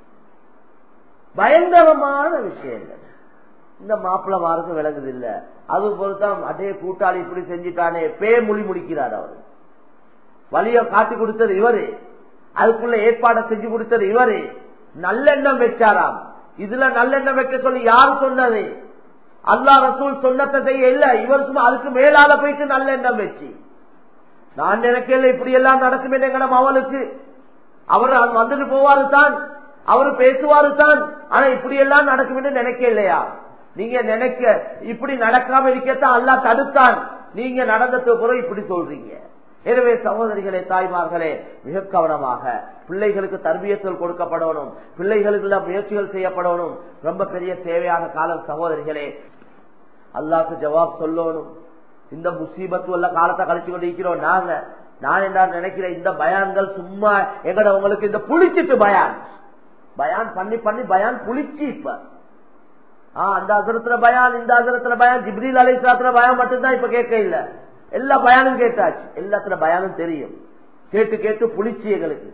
Speaker 1: பயங்கரமான விஷயங்கள். இந்த மாப்பிள்ள மாருக்கு விளங்குது இல்ல. அது பொறுத்தான் அதே கூட்டாளி இப்படி செஞ்சுட்டானே, மொழி முடிக்கிறார். அவரு வழிய காட்டி கொடுத்தது இவரு, அதுக்குள்ள ஏற்பாடை செஞ்சு கொடுத்தது இவரு. நல்லெண்ணம் வச்சாராம். இதுல நல்லெண்ணம் வைக்க சொல்லி யார் சொன்னது? அல்லாஹ் ரசூல் சொன்னதை செய்ய இல்ல, இவர் சும்மா அதுக்கு மேலால போயிட்டு நல்லெண்ணம் வச்சு. நான் நினைக்கல இப்படி எல்லாம் நடக்குமே எங்கடம் அவளுக்கு. அவர் வந்துட்டு போவாரு தான், அவரு பேசுவாரு தான், ஆனா இப்படி எல்லாம் நடக்கும் நினைக்க இல்லையா? நீங்க நினைக்க இப்படி நடக்காம இருக்கத்தான் அல்லாஹ் தடுத்தான். நீங்க நடந்ததுக்கு பிறகு இப்படி சொல்றீங்க. எனவே சகோதரிகளே, தாய்மார்களே, மிக கவனமாக பிள்ளைகளுக்கு தர்பியத்தில் கொடுக்கப்படணும், பிள்ளைகளுக்கு முயற்சிகள் செய்யப்படணும். ரொம்ப பெரிய தேவையான காலம் சகோதரிகளே. அல்லாஹ்க்கு ஜவாப் சொல்லணும். இந்த முசீபத்து உள்ள காலத்தை கழிச்சு கொண்டு இருக்கிறோம் நாங்க. நான் என்ன நினைக்கிறேன், இந்த பயான்கள் சும்மா எங்கட உங்களுக்கு இந்த புளிச்சிட்டு பயான் பண்ணி பண்ணி பயான் புளிச்சு. இப்ப அந்த அசரத்துல பயான், இந்த அசரத்துல பயான், ஜிப்ரீல் அலைஹிஸ்ஸலாத்துல பயான் மட்டும்தான் இப்ப கேட்க இல்ல. எல்லா பயானும் கேட்டாச்சு, எல்லாத்துல பயானும் தெரியும். கேட்டு கேட்டு புளிச்சு எங்களுக்கு.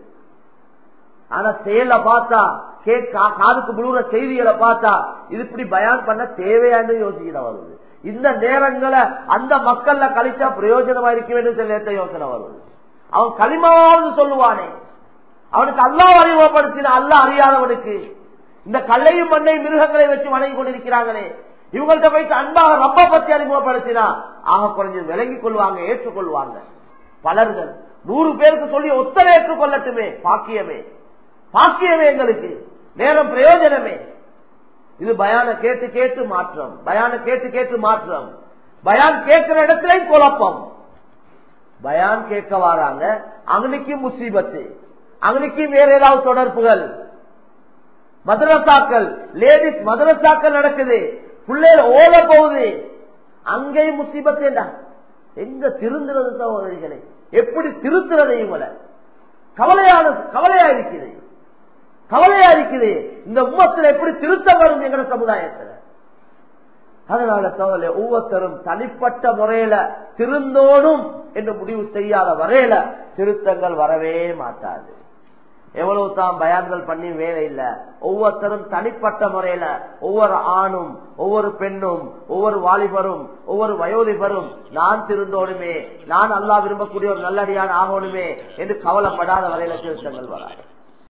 Speaker 1: ஆனா செயல பார்த்தா, காதுக்கு முழுற செய்திகளை பார்த்தா இது இப்படி பயான் பண்ண தேவையானு யோசிக்கிற வருது. இந்த நேரங்களை அந்த மக்கள்ல கழிச்சா பிரயோஜனமா இருக்க வேண்டும் சில யோசனை வருது. அவன் களிமாவது சொல்லுவானே, அவனுக்கு அல்லாஹ் அறிமுகப்படுத்தின அல்லாஹ் அறியாதவனுக்கு இந்த கல்லையும் மண்ணையும் மிருகங்களை வச்சு வணங்கி கொண்டிருக்கிறாங்களே, இவங்கள்ட்ட போயிட்டு அன்பாக ரப்ப பத்தி அறிமுகப்படுத்தினா ஆக குறைஞ்சது விளங்கிக் கொள்வாங்க, ஏற்றுக்கொள்வாங்க. பலர்கள் 100 பேருக்கு சொல்லி ஒத்தரை ஏற்றுக்கொள்ளட்டுமே, பாக்கியமே பாக்கியமே எங்களுக்கு, நேரம் பிரயோஜனமே. இது பயான கேட்டு கேட்டு மாற்றம், பயான கேட்டு கேட்டு மாற்றம். பயான் கேட்கிற இடத்துல குழப்பம். பயான் கேட்க வராங்க, அங்கனைக்கு முசீபத்து, அங்கனைக்கு வேற ஏதாவது தொடர்புகள். மதரசாக்கள், லேடிஸ் மதரசாக்கள் நடக்குது, பிள்ளைகள் ஓட போகுது, அங்கேயும் முசீபத்து. எங்க திருந்துறது சகோதரிகளை? எப்படி திருத்துறது? இவங்களை கவலையா இருக்குது, கவலையா இருக்குது. இந்த உம்மத்தில் எப்படி திருத்த வரும் எங்க சமுதாயத்தில்? அதனால சகோதரி, ஒவ்வொருத்தரும் தனிப்பட்ட முறையில திருந்தோனும் என்று முடிவு செய்யாத வரையில திருத்தங்கள் வரவே மாட்டாது. எவ்வளவு தான் பயான்கள் பண்ணி வேலை இல்ல. ஒவ்வொருத்தரும் தனிப்பட்ட முறையில, ஒவ்வொரு ஆணும், ஒவ்வொரு பெண்ணும், ஒவ்வொரு வாலிபரும், ஒவ்வொரு வயோதிபரும் நான் திருந்தோனுமே, நான் அல்லாஹ் விரும்பக்கூடிய ஒரு நல்லடியான் ஆகணுமே என்று கவலைப்படாத வரையில திருத்தங்கள் வராது.